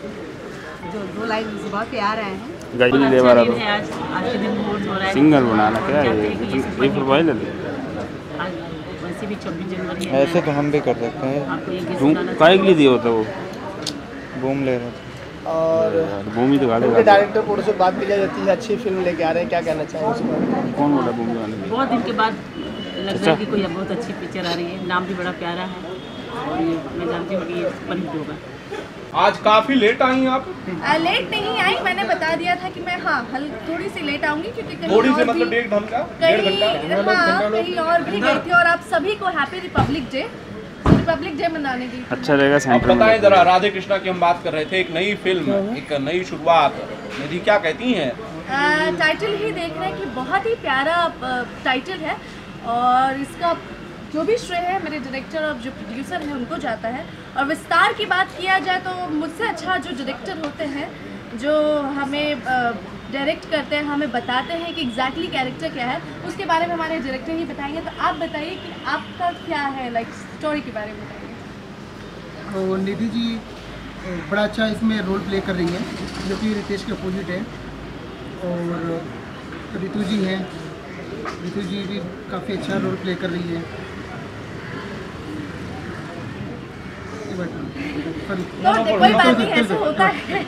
जो दो लाइन सुबह पे आ रहे हैं, गाइड दे वाला तो आज आज के दिन मुहूर्त हो रहा है, सिंगल बनाना क्या है ये प्रोफाइल है, वैसे भी छब्बीस जनवरी है, ऐसे तो हम भी कर सकते हैं। तुम काय के लिए दिया होता वो बूम ले रहे थे, और भूमि तो गाले डायरेक्टर प्रोड्यूसर बात की जाए, इतनी अच्छी फिल्म लेके आ रहे हैं, क्या कहना चाहेंगे उस पर? कौन बोला भूमि गाने? बहुत दिन के बाद लग रहा है कि कोई बहुत अच्छी पिक्चर आ रही है, नाम भी बड़ा प्यारा है, और ये मैं जानती हूँ कि ये सुपरहिट होगा। आज काफी लेट आई आप? आ, लेट नहीं आई, मैंने बता दिया था कि मैं हाँ हल थोड़ी सी लेट आऊंगी, क्योंकि कहीं थोड़ी और से मतलब भी डेढ़ घंटा कहीं डेढ़ घंटा हाँ कहीं और भी गई थी। और आप सभी को happy Republic Day. Republic Day मनाने गई थी। अच्छा रहेगा अब सेंटर में। बताएं जरा, राधे कृष्णा की हम बात कर रहे थे, एक नई फिल्म, एक नई शुरुआत, निधि क्या कहती हैं? टाइटल ही देख रहे हैं कि बहुत ही प्यारा टाइटल है और इसका जो भी श्रेय है मेरे डायरेक्टर और जो प्रोड्यूसर हैं उनको जाता है। और विस्तार की बात किया जाए तो मुझसे अच्छा जो डायरेक्टर होते हैं, जो हमें डायरेक्ट करते हैं, हमें बताते हैं कि एग्जैक्टली कैरेक्टर क्या है, उसके बारे में हमारे डायरेक्टर ही बताएंगे। तो आप बताइए कि आपका क्या है, लाइक स्टोरी के बारे में बताइए। और निधि जी बड़ा अच्छा इसमें रोल प्ले कर रही हैं, जो कि रितेश के अपोजिट है। और रितु जी हैं, रितु जी भी काफ़ी अच्छा रोल प्ले कर रही है। कोई बात नहीं, ऐसा होता है।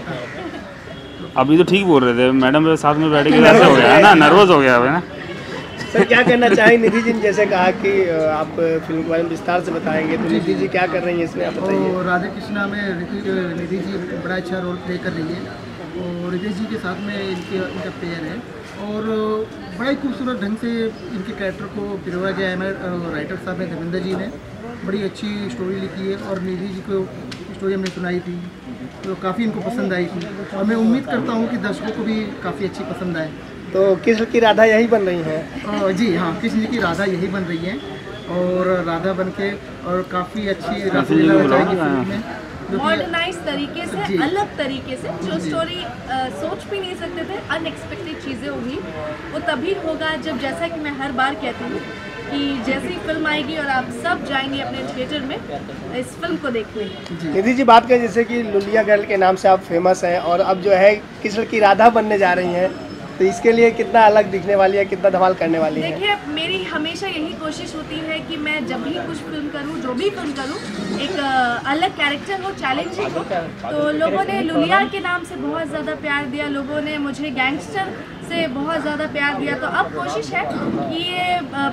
अभी तो ठीक बोल रहे थे, मैडम के साथ में बैठ के ऐसा हो गया है ना, नर्वस हो गया है ना। सर क्या कहना चाहें निधि जी ने जैसे कहा कि आप फिल्म के बारे में विस्तार से बताएंगे, तो निधि जी क्या कर रही हैं इसमें, आप बताइए। और राधे कृष्णा में निधि जी बड़ा अच्छा रोल प्ले कर रही है और रितेश जी के साथ में इनके इनका पेयर है और बड़ा ही खूबसूरत ढंग से इनके कैरेक्टर को पिरोया गया है। हमारे राइटर साहब हैं धर्मेंद्र जी ने बड़ी अच्छी स्टोरी लिखी है और निधि जी को स्टोरी हमने सुनाई थी तो काफ़ी इनको पसंद आई थी और मैं उम्मीद करता हूँ कि दर्शकों को भी काफ़ी अच्छी पसंद आए। तो कृष्ण की राधा यही बन रही हैं? जी हाँ, कृष्ण जी की राधा यही बन रही है और राधा बन के और काफ़ी अच्छी रासलीला रचाएगी फिल्म में, मॉडर्नाइज तरीके से, अलग तरीके से, जो स्टोरी सोच भी नहीं सकते थे, अनएक्सपेक्टेड चीज़ें हुई। वो तभी होगा जब, जैसा कि मैं हर बार कहती हूँ कि जैसी फिल्म आएगी और आप सब जाएंगे अपने थिएटर में इस फिल्म को देखने। निधि जी बात करें जैसे कि लुलिया गर्ल के नाम से आप फेमस हैं और अब जो है कृष्ण की राधा बनने जा रही हैं, तो इसके लिए कितना अलग दिखने वाली है, कितना धमाल करने वाली है? देखिए, मेरी हमेशा यही कोशिश होती है कि मैं जब भी कुछ फिल्म करूं, जो भी फिल्म करूं, एक अलग कैरेक्टर हो, चैलेंजिंग हो। तो लोगों ने लुलिया के नाम से बहुत ज़्यादा प्यार दिया, लोगों ने मुझे गैंगस्टर से बहुत ज़्यादा प्यार दिया। तो अब कोशिश है कि ये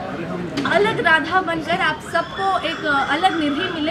अलग राधा बनकर आप सबको एक अलग निधि मिले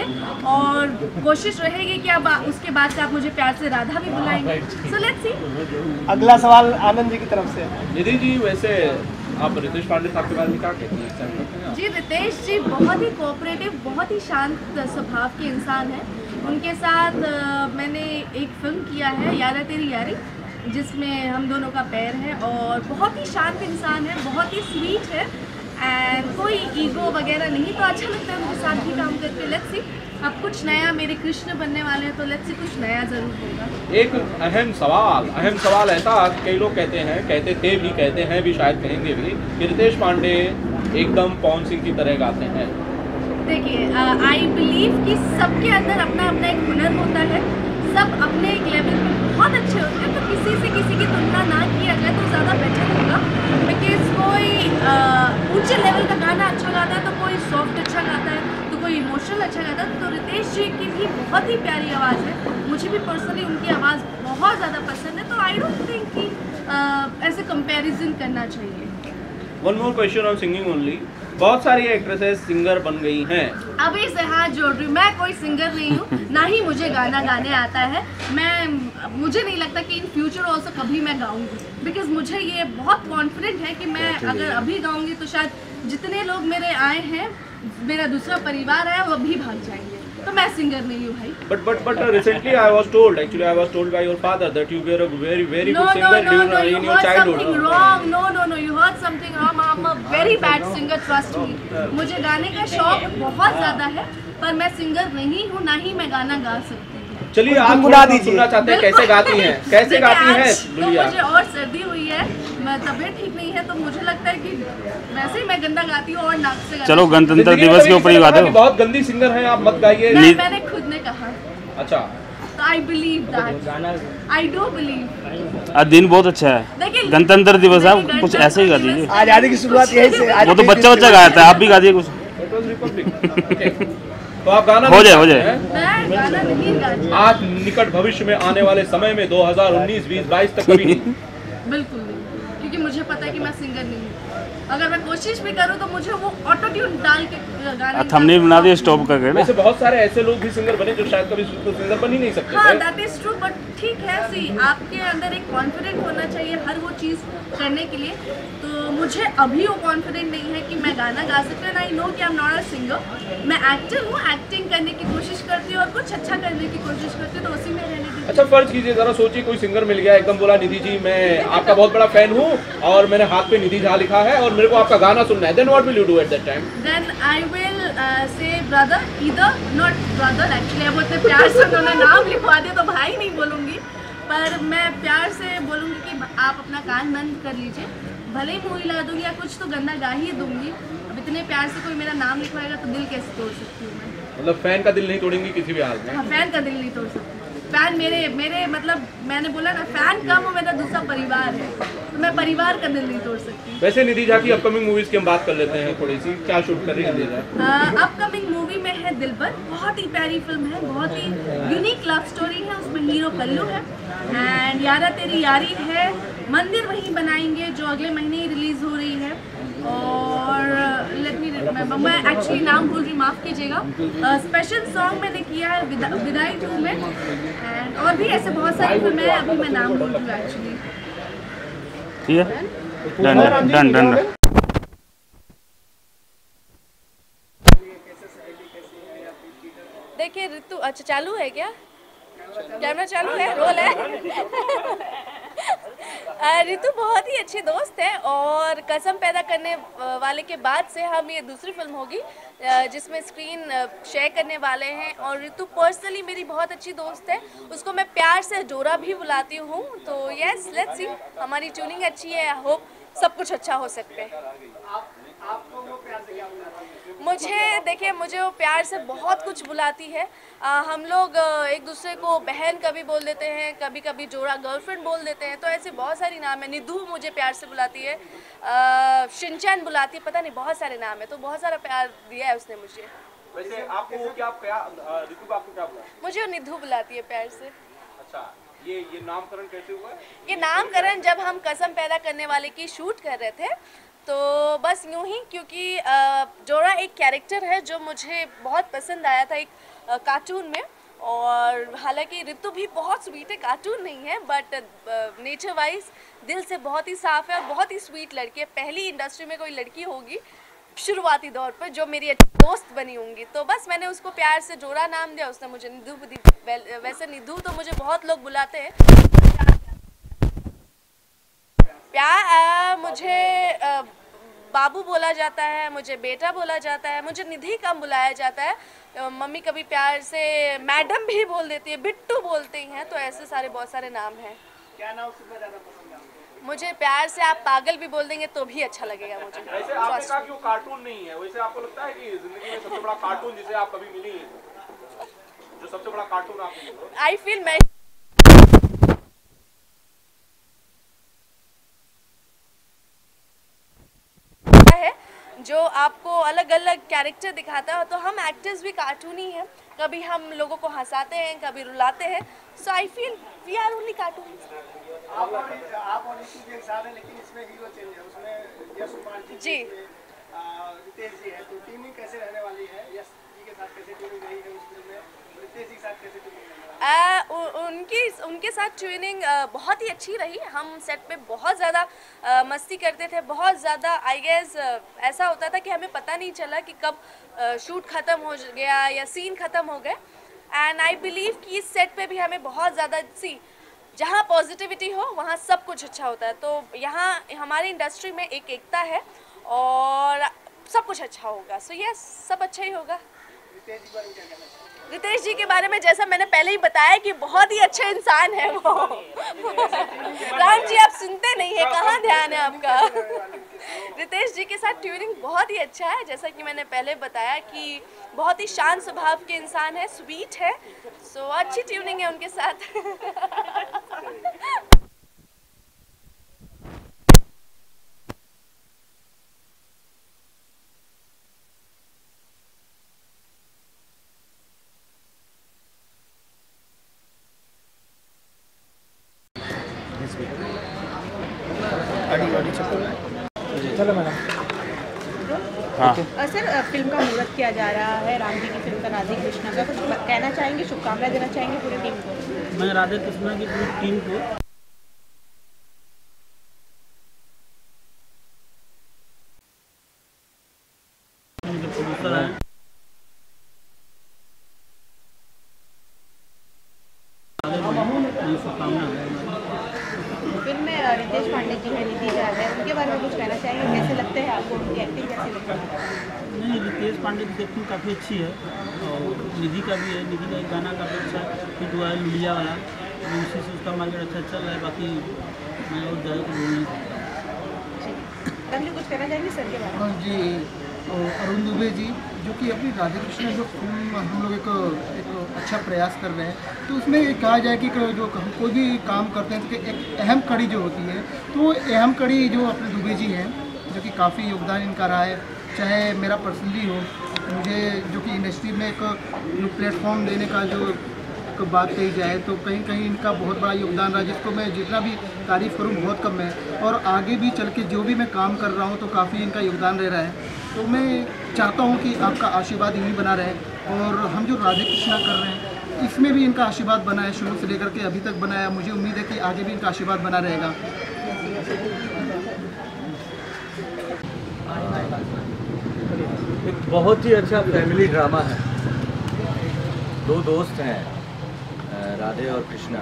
और कोशिश रहेगी कि अब उसके बाद से आप मुझे प्यार से राधा भी बुलाएंगे। So let's see. अगला सवाल आनंद जी की तरफ से। निधि जी, वैसे आप रितेश पांडे साहब के बारे में क्या कहती हैं? जी, रितेश जी बहुत ही कोऑपरेटिव, बहुत ही शांत स्वभाव के इंसान हैं। उनके साथ आ, मैंने एक फिल्म किया है यारा तेरी यारी, जिसमें हम दोनों का पैर है और बहुत ही शांत इंसान है, बहुत ही स्वीट है एंड कोई ईगो वगैरह नहीं। तो अच्छा लगता है उनके साथ भी काम करके। लेट्स सी, अब कुछ नया, मेरे कृष्ण बनने वाले हैं तो लेट्स सी कुछ नया ज़रूर होगा। एक अहम सवाल अहम सवाल ऐसा, कई लोग कहते हैं, कहते थे भी, कहते हैं भी, शायद कहेंगे भी कि रितेश पांडे एकदम पवन सिंह की तरह गाते हैं। देखिए, आई बिलीव कि सबके अंदर अपना अपना एक हुनर होता है, सब अपने एक लेवल पे बहुत अच्छे होते हैं। तो किसी से किसी की तुलना ना किया जाए तो ज़्यादा बेटर होगा। बिकॉज कोई ऊंचे लेवल का गाना अच्छा गाता है तो कोई सॉफ्ट अच्छा गाता है, तो कोई इमोशनल अच्छा गाता है। तो रितेश जी की भी बहुत ही प्यारी आवाज़ है, मुझे भी पर्सनली उनकी आवाज़ बहुत ज़्यादा पसंद है। तो आई डोंट थिंक कि ऐसे कंपैरिजन करना चाहिए। One more question on singing only. बहुत सारी एक्ट्रेसेस सिंगर बन गई हैं। अभी से हाथ जोड़ रही हूँ, मैं कोई सिंगर नहीं हूँ, ना ही मुझे गाना गाने आता है। मैं मुझे नहीं लगता कि इन फ्यूचर ऑल्सो कभी मैं गाऊंगी, बिकॉज मुझे ये बहुत कॉन्फिडेंट है कि मैं अगर अभी गाऊंगी तो शायद जितने लोग मेरे आए हैं, मेरा दूसरा परिवार है, वो भी भाग जाएंगे। तो मैं सिंगर नहीं हूँ भाई। But but but uh, recently I was told, actually I was told by your father that you were a very very no, good singer no, no, during, no, uh, you in your heard childhood. something wrong. No, no, no, you heard something wrong. I'm a very bad singer, trust me. मुझे गाने का शौक बहुत ज़्यादा है, पर मैं सिंगर नहीं हूँ, ना ही मैं गाना गा सकती हूँ। चलिए आप गुना दीजिए, सुनना चाहते हैं कैसे गाती हैं, कैसे गाती हैं तो मुझे और सर्दी हुई है, मैं तबीयत ठीक नहीं है, तो मुझे लगता है कि वैसे ही मैं गंदा गाती हूँ और नाक से। चलो गणतंत्र दिवस के ऊपर ही गाते हो। बहुत गंदी सिंगर हैं आप, मत गाइए। मैंने खुद ने कहा। अच्छा, तो I believe that, I do believe. आज दिन बहुत अच्छा है, गणतंत्र दिवस है, कुछ ऐसे ही गा दीजिए। आज़ादी की शुरुआत यही से। वो तो बच्चा बच्चा गाया था, आप भी गा दिए कुछ। तो आप गाना हो जाए हो जाए। मैं गाना नहीं गाती। आज निकट भविष्य में आने वाले समय में दो हज़ार उन्नीस, बीस, बाईस तक कभी नहीं। बिल्कुल नहीं। क्योंकि मुझे पता है कि मैं सिंगर नहीं हूँ। अगर मैं कोशिश भी करूँ तो मुझे वो ऑटो ट्यून डाल के गाना थंबनेल बना दिया स्टॉप करके ना। वैसे बहुत सारे ऐसे लोग भी सिंगर बने जो शायद कभी सिंगर बन ही नहीं सकते। हाँ, दैट इज ट्रू, बट ठीक है, सी आपके अंदर एक कॉन्फिडेंट होना चाहिए हर वो चीज़ करने के लिए। तो मुझे अभी वो कॉन्फिडेंट नहीं है कि मैं गाना गा सकती हूँ। आई नो कि I am not a singer. मैं एक्टर हूँ, एक्टिंग करने की कोशिश करती हूँ और कुछ अच्छा करने की कोशिश करती हूँ, तो उसी में रहने दीजिए। अच्छा, फर्ज कीजिए, जरा सोचिए कोई सिंगर मिल गया, एकदम बोला निधि जी मैं आपका बहुत बड़ा फैन हूँ और मैंने हाथ पे निधि झा लिखा है और मेरे को आपका गाना सुनना है, then what will you do at that time? Then I will say brother, either not brother, actually अब इतने प्यार से उन्होंने नाम लिखवा दिया तो भाई नहीं बोलूँगी, पर मैं प्यार से बोलूँगी कि आप अपना कान बंद कर लीजिए। भले ही मूवी ला दूँगी या कुछ तो गंदा गा ही दूँगी। अब इतने प्यार से कोई मेरा नाम लिखवाएगा तो दिल कैसे तोड़ सकती हूँ मैं? मतलब फैन का दिल नहीं तोड़ेंगी किसी भी हाल में? हाँ, फैन का दिल नहीं तोड़ सकती। फैन मेरे मेरे मतलब मैंने बोला ना, फैन कम हो, मेरा दूसरा परिवार है, तो मैं परिवार का दिल नहीं तोड़ सकती। वैसे निधि झा की अपकमिंग मूवीज की हम बात कर लेते हैं थोड़ी सी, क्या शूट कर रही है निधि झा? अपकमिंग मूवी में है दिलबर, बहुत ही प्यारी फिल्म है, बहुत ही यूनिक लव स्टोरी है। उसमें हीरो कल्लू है एंड यारा तेरी यारी है। मंदिर वहीं बनाएंगे जो अगले महीने ही रिलीज हो रही है। और लेट मी रिमेम्बर, मैं एक्चुअली नाम भूल रही, माफ़ कीजिएगा। स्पेशल सॉन्ग मैंने किया है विदा, विदाई टू में एंड और भी ऐसे बहुत सारी फिल्में हैं, अभी मैं नाम भूल रही हूँ एक्चुअली। ठीक है, डन डन डन। देखिए ऋतु, अच्छा चालू है क्या? कैमरा चालू है, रोल है। ऋतु बहुत ही अच्छी दोस्त है और कसम पैदा करने वाले के बाद से हम ये दूसरी फिल्म होगी जिसमें स्क्रीन शेयर करने वाले हैं। और ऋतु पर्सनली मेरी बहुत अच्छी दोस्त है, उसको मैं प्यार से जोरा भी बुलाती हूँ। तो यस, लेट्स सी, हमारी ट्यूनिंग अच्छी है, आई होप सब कुछ अच्छा हो सकता है। मुझे देखिए, मुझे वो प्यार से बहुत कुछ बुलाती है। आ, हम लोग एक दूसरे को बहन कभी बोल देते हैं, कभी कभी जोड़ा गर्लफ्रेंड बोल देते हैं, तो ऐसे बहुत सारी नाम है। निधु मुझे प्यार से बुलाती है, शिनचैन बुलाती है, पता नहीं बहुत सारे नाम है, तो बहुत सारा प्यार दिया है उसने मुझे। वैसे आपको क्या क्या ऋतु आपको क्या बुलाती है? मुझे निधु बुलाती है प्यार से। अच्छा, ये ये नामकरण कैसे हुआ? ये नामकरण जब हम कसम पैदा करने वाले की शूट कर रहे थे तो बस यूं ही, क्योंकि जोड़ा एक कैरेक्टर है जो मुझे बहुत पसंद आया था एक कार्टून में। और हालांकि ऋतु भी बहुत स्वीट है, कार्टून नहीं है, बट नेचर वाइज दिल से बहुत ही साफ़ है और बहुत ही स्वीट लड़की है। पहली इंडस्ट्री में कोई लड़की होगी शुरुआती दौर पर जो मेरी अच्छी दोस्त बनी होंगी, तो बस मैंने उसको प्यार से जोड़ा नाम दिया, उसने मुझे निधु दी। वैसे निधु तो मुझे बहुत लोग बुलाते हैं, प्यार मुझे आ, बाबू बोला जाता है, मुझे बेटा बोला जाता है, मुझे निधि कम बुलाया जाता है। मम्मी कभी प्यार से मैडम भी बोल देती है, बिट्टू बोलती हैं, तो ऐसे सारे बहुत सारे नाम हैं। क्या नाम सबसे ज़्यादा पसंद है? मुझे प्यार से आप पागल भी बोल देंगे तो भी अच्छा लगेगा मुझे। वैसे आपने कहा कि वो कार्टून नहीं है, वैसे आपको लगता है कि जिंदगी में सबसे बड़ा कार्टून जिसे आप कभी मिली, जो सबसे बड़ा कार्टून आप? आई फील मैं है जो आपको अलग अलग कैरेक्टर दिखाता है, तो हम एक्टर्स भी कार्टून ही हैं। कभी हम लोगों को हंसाते हैं, कभी रुलाते हैं, so I feel we are only cartoon. आप और आप और ऋतु के साथ हैं, लेकिन इसमें हीरो चेंज है, उसमें यश उपाध्याय जी, रितेश जी है, तो टीमिंग कैसे रहने वाली है? यश जी के साथ कैसे टीमिंग रही है उस फिल्म में, रितेश जी के साथ कैसे टीमिंग रहने वाली है? uh, उनकी उनके साथ ट्यूनिंग uh, बहुत ही अच्छी रही। हम सेट पे बहुत ज़्यादा uh, मस्ती करते थे, बहुत ज़्यादा आई गेस uh, ऐसा होता था कि हमें पता नहीं चला कि कब शूट uh, ख़त्म हो गया या सीन ख़त्म हो गए। एंड आई बिलीव कि इस सेट पे भी हमें बहुत ज़्यादा सी जहाँ पॉजिटिविटी हो वहाँ सब कुछ अच्छा होता है। तो यहाँ हमारी इंडस्ट्री में एक एकता है और सब कुछ अच्छा होगा। सो so, यस yes, सब अच्छा ही होगा। रितेश जी के बारे में जैसा मैंने पहले ही बताया कि बहुत ही अच्छे इंसान है वो। राम जी आप सुनते नहीं है, कहाँ ध्यान है आपका? रितेश जी के साथ ट्यूनिंग बहुत ही अच्छा है, जैसा कि मैंने पहले बताया कि बहुत ही शांत स्वभाव के इंसान है, स्वीट है, सो so, अच्छी ट्यूनिंग है उनके साथ। this week. गाड़ी वाड़ी चल रहा है। चलो मैडम। हाँ अ, सर अ, फिल्म का मुहूर्त किया जा रहा है, राम जी की फिल्म का, राधे कृष्णा का, कुछ कहना चाहेंगे, शुभकामनाएं देना चाहेंगे पूरी टीम को? मैं राधे कृष्णा की पूरी टीम को प्रोड्यूसर है शुभकामना है। फिल्म में अ, रितेश पांडे जी है, निधि झा है, उनके बारे में कुछ कहना चाहेंगे? कैसे लगते हैं आपको, उनकी एक्टिंग कैसी लगती है? नहीं, रितेश पांडे की एक्टिंग काफ़ी अच्छी है और निधि का भी है। निधि का एक गाना काफ़ी अच्छा हिट हुआ है, लुलिया वाला, तो उसी से उसका मार्केट अच्छा चल रहा है। बाकी मैं और ज़्यादा कुछ बोल नहीं सकता। तब कुछ कहना चाहेंगे सर के बारे में? हाँ जी, और अरुण दुबे जी जो कि अपनी राधे कृष्णा जो फिल्म हम लोग एक एक अच्छा प्रयास कर रहे हैं, तो उसमें ये कहा जाए कि जो हम कोई भी काम करते हैं तो एक अहम कड़ी जो होती है, तो वो अहम कड़ी जो अपने दुबे जी हैं, जो कि काफ़ी योगदान इनका रहा है। चाहे मेरा पर्सनली हो, मुझे जो कि इंडस्ट्री में एक प्लेटफॉर्म देने का जो एक बात कही जाए तो कहीं कहीं इनका बहुत बड़ा योगदान रहा, जिसको मैं जितना भी तारीफ़ करूं बहुत कम है। और आगे भी चल के जो भी मैं काम कर रहा हूं तो काफ़ी इनका योगदान रह रहा है। तो मैं चाहता हूं कि आपका आशीर्वाद यही बना रहे, और हम जो राधे कृष्णा कर रहे हैं इसमें भी इनका आशीर्वाद बना है, शुरू से लेकर के अभी तक बनाया। मुझे उम्मीद है कि आगे भी इनका आशीर्वाद बना रहेगा। एक बहुत ही अच्छा फैमिली ड्रामा है। दो दोस्त हैं, राधे और कृष्णा,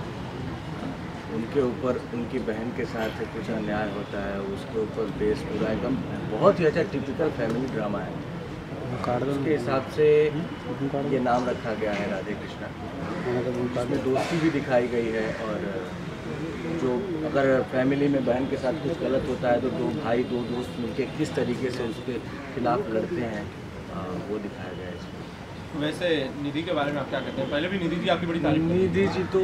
उनके ऊपर उनकी बहन के साथ कुछ अन्याय होता है, उसके ऊपर बेस पूरा एकदम बहुत ही अच्छा टिपिकल फैमिली ड्रामा है। उसके हिसाब से ये नाम रखा गया है राधे कृष्णा। उसमें दोस्ती भी दिखाई गई है, और जो अगर फैमिली में बहन के साथ कुछ गलत होता है तो दो भाई दो दोस्त मिलके किस तरीके से उसके खिलाफ लड़ते हैं, वो दिखाया गया है इसमें। वैसे निधि के बारे में आप क्या कहते हैं? पहले भी निधि जी आपकी बड़ी तारीफ करते हैं। निधि जी तो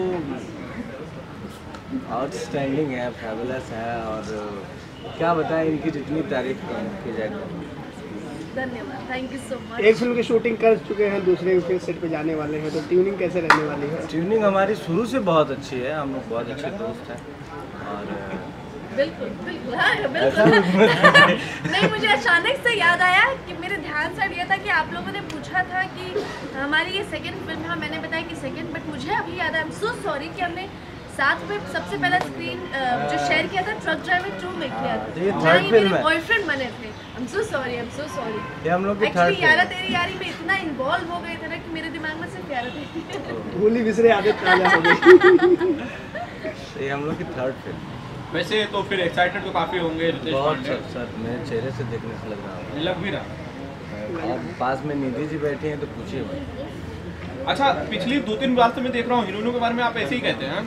आउटस्टैंडिंग है, फैबुलस है, और क्या बताएं, इनकी जितनी तारीफ की जाए। धन्यवाद, थैंक यू सो मच। एक फिल्म की शूटिंग कर चुके हैं, दूसरे फिल्म सेट पे जाने वाले हैं, तो ट्यूनिंग कैसे रहने वाली है? ट्यूनिंग हमारी शुरू से बहुत अच्छी है, हम लोग बहुत अच्छे दोस्त हैं। और बिल्कुल बिल्कुल हाँ बिल्कुल नहीं, मुझे अचानक से याद आया कि मेरे ध्यान से ये था कि आप लोगों ने पूछा था कि हमारी ये सेकंड फिल्म है, मैंने बताया कि सेकंड, बट मुझे अभी याद आया, आई एम सो सॉरी कि हमने साथ में सबसे पहला स्क्रीन जो शेयर किया था ट्रक ड्राइवर टू में किया था, जहाँ ये मेरे बॉयफ्रेंड बने थे। I am so sorry, I am so sorry. ये हम लोग की थर्ड एक्चुअली यारा तेरी यारी में इतना इन्वॉल्व हो गए थे ना कि मेरे दिमाग में सिर्फ यारा तेरी भूली बिसरे आदत ताजा हो गई। ये हम लोग की थर्ड फिल्म। वैसे तो फिर एक्साइटेड तो काफ़ी होंगे रितेश बहुत पांडे। सर सर मेरे चेहरे से देखने से लग रहा है, लग भी रहा। और पास में निधि जी बैठी हैं तो पूछिए मत। अच्छा, पिछली दो तीन बार से मैं देख रहा हूँ हीरोइनों के बारे में आप ऐसे ही कहते हैं।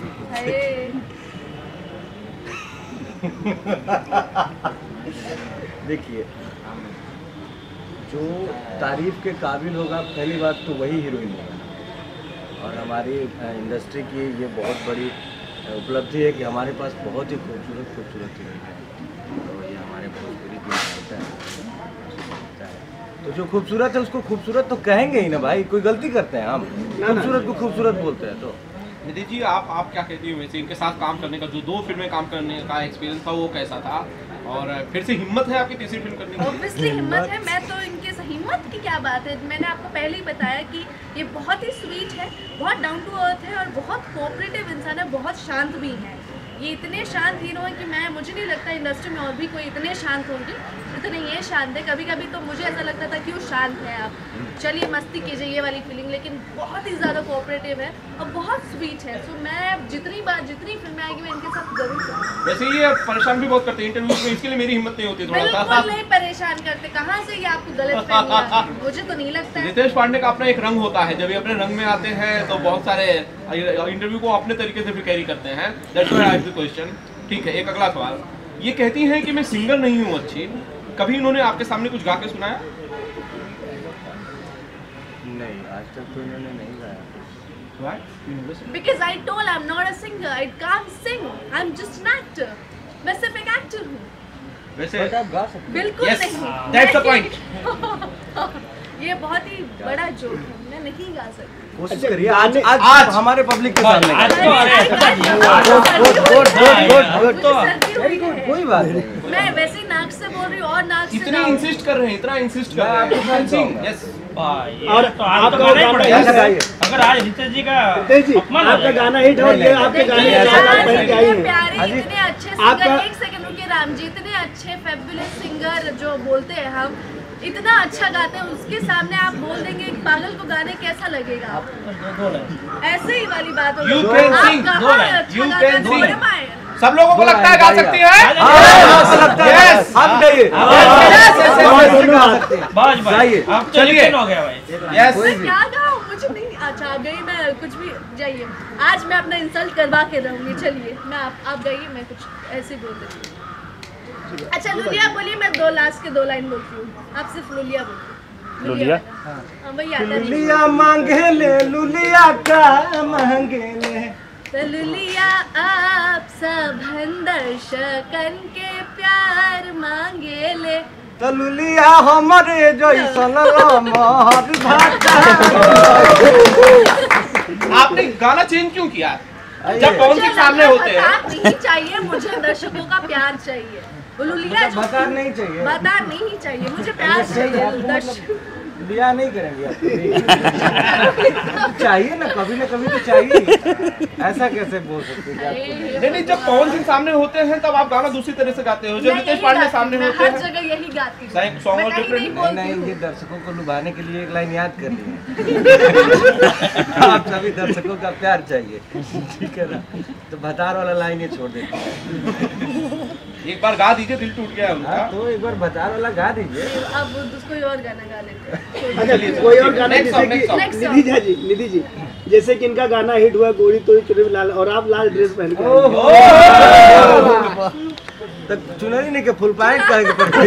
देखिए, जो तारीफ के काबिल होगा पहली बात तो वही हीरोइन होगा, और हमारी इंडस्ट्री की ये बहुत बड़ी उपलब्धि है कि हमारे पास बहुत ही खूबसूरत खूबसूरत हीरोइन है, तो ये हमारे भोजपुरी की होता है। तो जो खूबसूरत है उसको खूबसूरत तो कहेंगे ही ना भाई, कोई गलती करते हैं हम? खूबसूरत को खूबसूरत बोलते हैं। तो निधि जी, आप आप क्या कहती हो वैसे इनके साथ काम करने का, जो दो फिल्में काम करने का एक्सपीरियंस था वो कैसा था, और फिर से हिम्मत है आपकी तीसरी फिल्म करने की? ऑब्वियसली हिम्मत है। मैं तो इनके हिम्मत की क्या बात है, मैंने आपको पहले ही बताया कि ये बहुत ही स्वीट है, बहुत डाउन टू अर्थ है, और बहुत कोऑपरेटिव इंसान है, बहुत शांत भी है। ये इतने शांत हीरो हैं कि मैं मुझे नहीं लगता इंडस्ट्री में और भी कोई इतने शांत होंगे जितने ये शांत है। कभी कभी तो मुझे ऐसा लगता था क्यों शांत है आप, चलिए मस्ती कीजिए ये वाली फीलिंग, लेकिन बहुत ही ज़्यादा कोऑपरेटिव है और बहुत स्वीट है। सो मैं जितनी बार जितनी फिल्में आएगी मैं इनके साथ जरूर करूँगी। वैसे ये परेशान भी बहुत करते हैं इंटरव्यूज में, इसके लिए मेरी हिम्मत नहीं होती थोड़ा सा। बिल्कुल नहीं परेशान करते, कहाँ से ये आपको गलत फहमी आ गई? मुझे तो नहीं लगता है। रितेश पांडे का अपना एक रंग होता है, जब ये अपने रंग में आते हैं तो बहुत सारे इंटरव्यू को अपने तरीके से भी कैरी करते हैं। That's why I asked the question. ठीक है, एक अगला सवाल। ये कहती हैं कि मैं सिंगर नहीं हूँ अच्छी, कभी इन्होंने आपके सामने कुछ गा के सुनाया? नहीं, आज तक तो इन्होंने नहीं गाया। Why? Because I told I'm not a singer, I can't sing, I'm just an actor. मैं सिर्फ एक एक्टर हूँ। वैसे आप गा सकते हैं। बिल्कुल yes, नहीं। that's the point. ये बहुत ही बड़ा जोक है, मैं नहीं गा सकती। कोशिश करिए आज आज आज हमारे पब्लिक के सामने कोई बात नहीं। मैं वैसे ही नाक से बोल रही हूँ और नाक से इतनी इंसिस्ट कर रहे हैं इतना इंसिस्ट कर रहे हैं यस। और आपका गाना अगर आज रितेश जी का आपका गाना हिट हो ये आपके गाने प्यारे इतने अच्छे सिंगर, एक सेकंड रुकिए राम जी, इतने अच्छे फेबुलस सिंगर जो बोलते हैं हम, इतना अच्छा गाते हैं, उसके सामने आप बोल देंगे एक पागल को गाने कैसा लगेगा? ऐसे ही वाली बात होगी। You can sing, दो लाइन, you can sing। सब लोगों को लगता है गा सकती है? यस हम गाइए बाज भाई आप तो चलिए हो गया भाई। यस मैं क्या गाऊं मुझे नहीं अच्छा आ गई मैं कुछ भी। जाइए आज मैं अपना इंसल्ट करवा के रहूंगी। चलिए मैं आप आप गाइए, मैं कुछ ऐसे ही बोल देती हूँ। अच्छा लुलिया बोलिए, मैं दो लास्ट के दो लाइन बोलती हूँ, आप सिर्फ लुलिया बोलिए। लुलिया हाँ वही आता है। लुलिया मांगे ले लुलिया का मांगे ले लुलिया आप सब दर्शकन के प्यार मांगे ले तो लुलिया हमारे जैसन लमहर भाटा। आपने गाना चेंज क्यों किया जब पवन सिंह सामने होते हैं? नहीं चाहिए मुझे, दर्शकों का प्यार चाहिए। लुलिया बता नहीं चाहिए, बता नहीं चाहिए, मुझे प्यार चाहिए। दर्शक लिया नहीं करेंगे आप चाहिए ना, कभी ना कभी तो चाहिए। ऐसा कैसे बोल सकते हैं? नहीं नहीं जब पवन सिंह सामने होते हैं तब आप गाना दूसरी तरह से गाते हो, जब रितेश पांडे सामने होते हैं हर जगह यही गाती हूं। सॉन्ग और डिफरेंट। नहीं नहीं ये दर्शकों को लुभाने के लिए एक लाइन याद कर ली है। आप सभी दर्शकों का प्यार चाहिए, ठीक है ना? तो भतार वाला लाइन ये छोड़ देते एक बार गा दीजिए, दिल टूट गया उनका। तो एक बार भतार वाला गा दीजिए। अब कोई और गाना गा लेते हैं। अच्छा कोई और गाना, जैसे कि निधि जी जी निधि जी जैसे कि इनका गाना हिट हुआ गोरी तोरी चुनरी लाल, और आप लाल ड्रेस पहन के तो चुनरी नहीं के फुल पैंट पहन के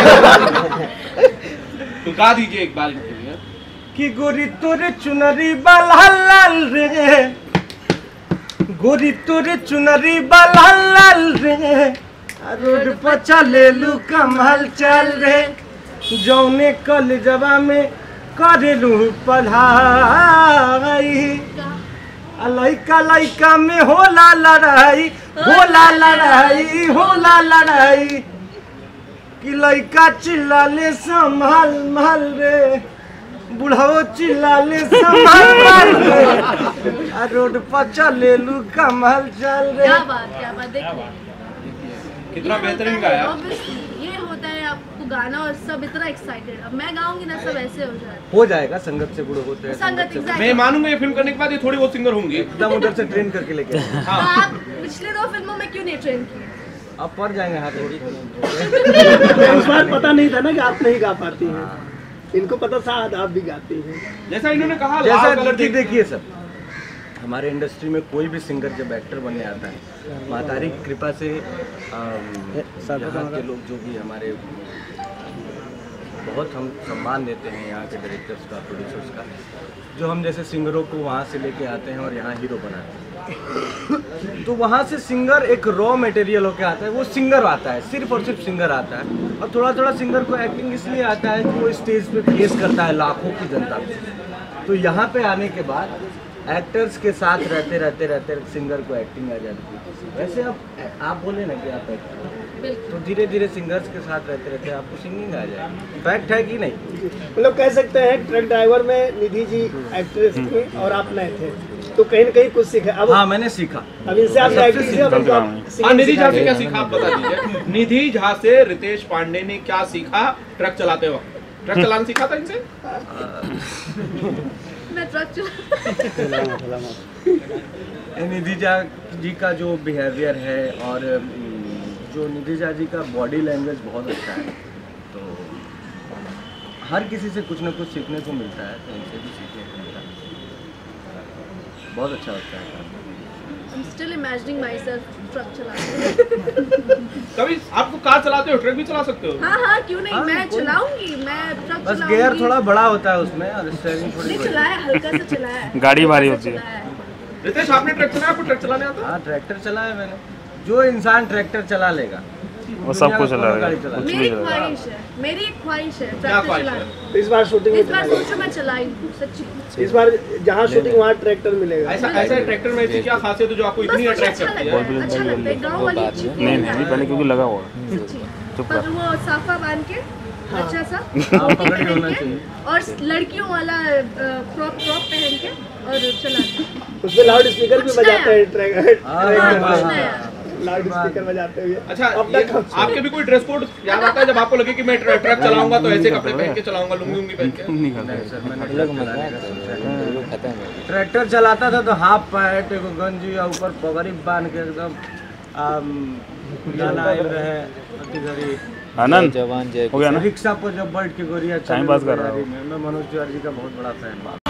तो गा दीजिए एक बार इनके लिए कि गोरी तोरे चुनरी बाला लाल रे, गोरी तोरे चुनरी बाला लाल रे, रोड पर चले लू कमल चल रे, जौने कल जवा में करेलू पढ़ाई, लइका लइका में होला लड़ाई, होला लड़ाई, होला लड़ाई, कि लइका चिल्लाले संभाल महल रे, बुढ़ाओ चिल्लाले संभाल महल रे, रोड पर चले लू कमल चल रे। क्या बात क्या बात, देखिए कितना बेहतरीन गाया। ये होता है आपको गाना और सब इतना एक्साइटेड। अब मैं गाऊंगी ना सब ऐसे हो जाए हो जाएगा, संगत से गुड़ होते हैं। संगत exactly। मैं मानूंगा ये फिल्म करने के बाद ये थोड़ी बहुत सिंगर होंगी। एकदम उधर से ट्रेन करके लेके हाँ। आप पिछले दो फिल्मों में क्यों नहीं ट्रेन किए? अब पड़ जाएंगे हाथ। उस बार पता नहीं था ना कि आप नहीं गा पाती हैं, इनको पता था आप भी गाती हैं। जैसा इन्होंने कहा जैसा देखिए सब हमारे इंडस्ट्री में कोई भी सिंगर जब एक्टर बनने आता है, मातारी की कृपा से यहाँ के लोग जो भी हमारे बहुत हम सम्मान देते हैं यहाँ के डायरेक्टर्स का, प्रोड्यूसर्स का, जो हम जैसे सिंगरों को वहाँ से लेके आते हैं और यहाँ हीरो बनाते हैं। तो वहाँ से सिंगर एक रॉ मटेरियल होके आता है, वो सिंगर आता है, सिर्फ और सिर्फ सिंगर आता है। और थोड़ा थोड़ा सिंगर को एक्टिंग इसलिए आता है कि वो स्टेज पे फेस करता है लाखों की जनता को। तो यहाँ पे आने के बाद एक्टर्स के साथ रहते रहते रहते सिंगर को एक्टिंग आ जाती है। वैसे आप आप बोले ना कि आप एक्टर, तो धीरे धीरे सिंगर्स के साथ रहते रहते आपको सिंगिंग आ जाएगी। फैक्ट है कि नहीं? मतलब कह सकते हैं ट्रक ड्राइवर में निधि जी एक्ट्रेस थी और आप नए थे, तो कहीं ना कहीं कुछ सीखा। अब हाँ मैंने सीखा। अब इनसे आप एक्टिंग से हाँ निधि झा से क्या सीखा आप बता दीजिए। निधि झा से रितेश पांडे ने क्या सीखा ट्रक चलाते वक्त? ट्रक चलाना सीखा था इनसे? निधि झा जी का जो बिहेवियर है और जो निधि झा जी का बॉडी लैंग्वेज बहुत अच्छा है, तो हर किसी से कुछ ना कुछ सीखने को मिलता है, तो इनसे भी सीखने को मिला, बहुत अच्छा लगता है। I'm still imagining myself truck चलाते। कभी आपको कार चलाते हो, ट्रक भी चला सकते हो? हाँ हाँ क्यों नहीं, मैं चलाऊंगी, मैं ट्रक बस गियर थोड़ा बड़ा होता है उसमें और स्टीयरिंग थोड़ी नहीं चलाया, हल्का सा चलाया। गाड़ी भारी होती है। रितेश आपने ट्रक चलाया? आपको ट्रक चलाने आता? हाँ ट्रैक्टर चलाया मैंने। जो इंसान ट्रैक्टर चला लेगा वो सब कुछ चला रहा है, कुछ मेरी नहीं चला रहा। ख्वाहिश है, मेरी एक ख्वाहिश है क्या ट्रैक्टर ख्वाहिश चलाने। तो इस बार शूटिंग में इस बार चलाएंगे। सोचो मैं चलाई हूँ सच्ची। इस बार जहाँ शूटिंग वहाँ ट्रैक्टर मिलेगा। ऐसा ऐसा ट्रैक्टर में ऐसी क्या खासियत है जो आपको इतनी अट्रैक्ट करती है? अच्छा लगता है, गाँव वाली अच्छी नहीं नहीं पहले क्योंकि लगा हुआ है। चुप पर कर। वो साफा बांध के अच्छा सा हाँ, टोपी पकड़ के होना पहन के चाहिए। और लड़कियों वाला फ्रॉक फ्रॉक पहन के और चलाना। उसमें लाउड स्पीकर भी कुछ बजाते हैं ट्रैक कुछ नया। लाउड स्पीकर बजाते हुए। अच्छा ये आपके भी कोई ड्रेस कोड याद आता है जब आपको लगे कि मैं ट्रक ट्रक चलाऊंगा तो ऐसे कपड़े पहन के चलाऊंगा, लुंगी उंगी पहन के? ट्रैक्टर चलाता था तो हाफ पैंट एगो गंजी और ऊपर पगड़ी बांध के एकदम आम, गाना आए रहे अति घड़ी आनंद जवान जय हो गया ना? रिक्शा पर जब बैठ के गोरिया टाइम पास कर रहा हूँ। मैं मनोज तिवारी जी का बहुत बड़ा फैन।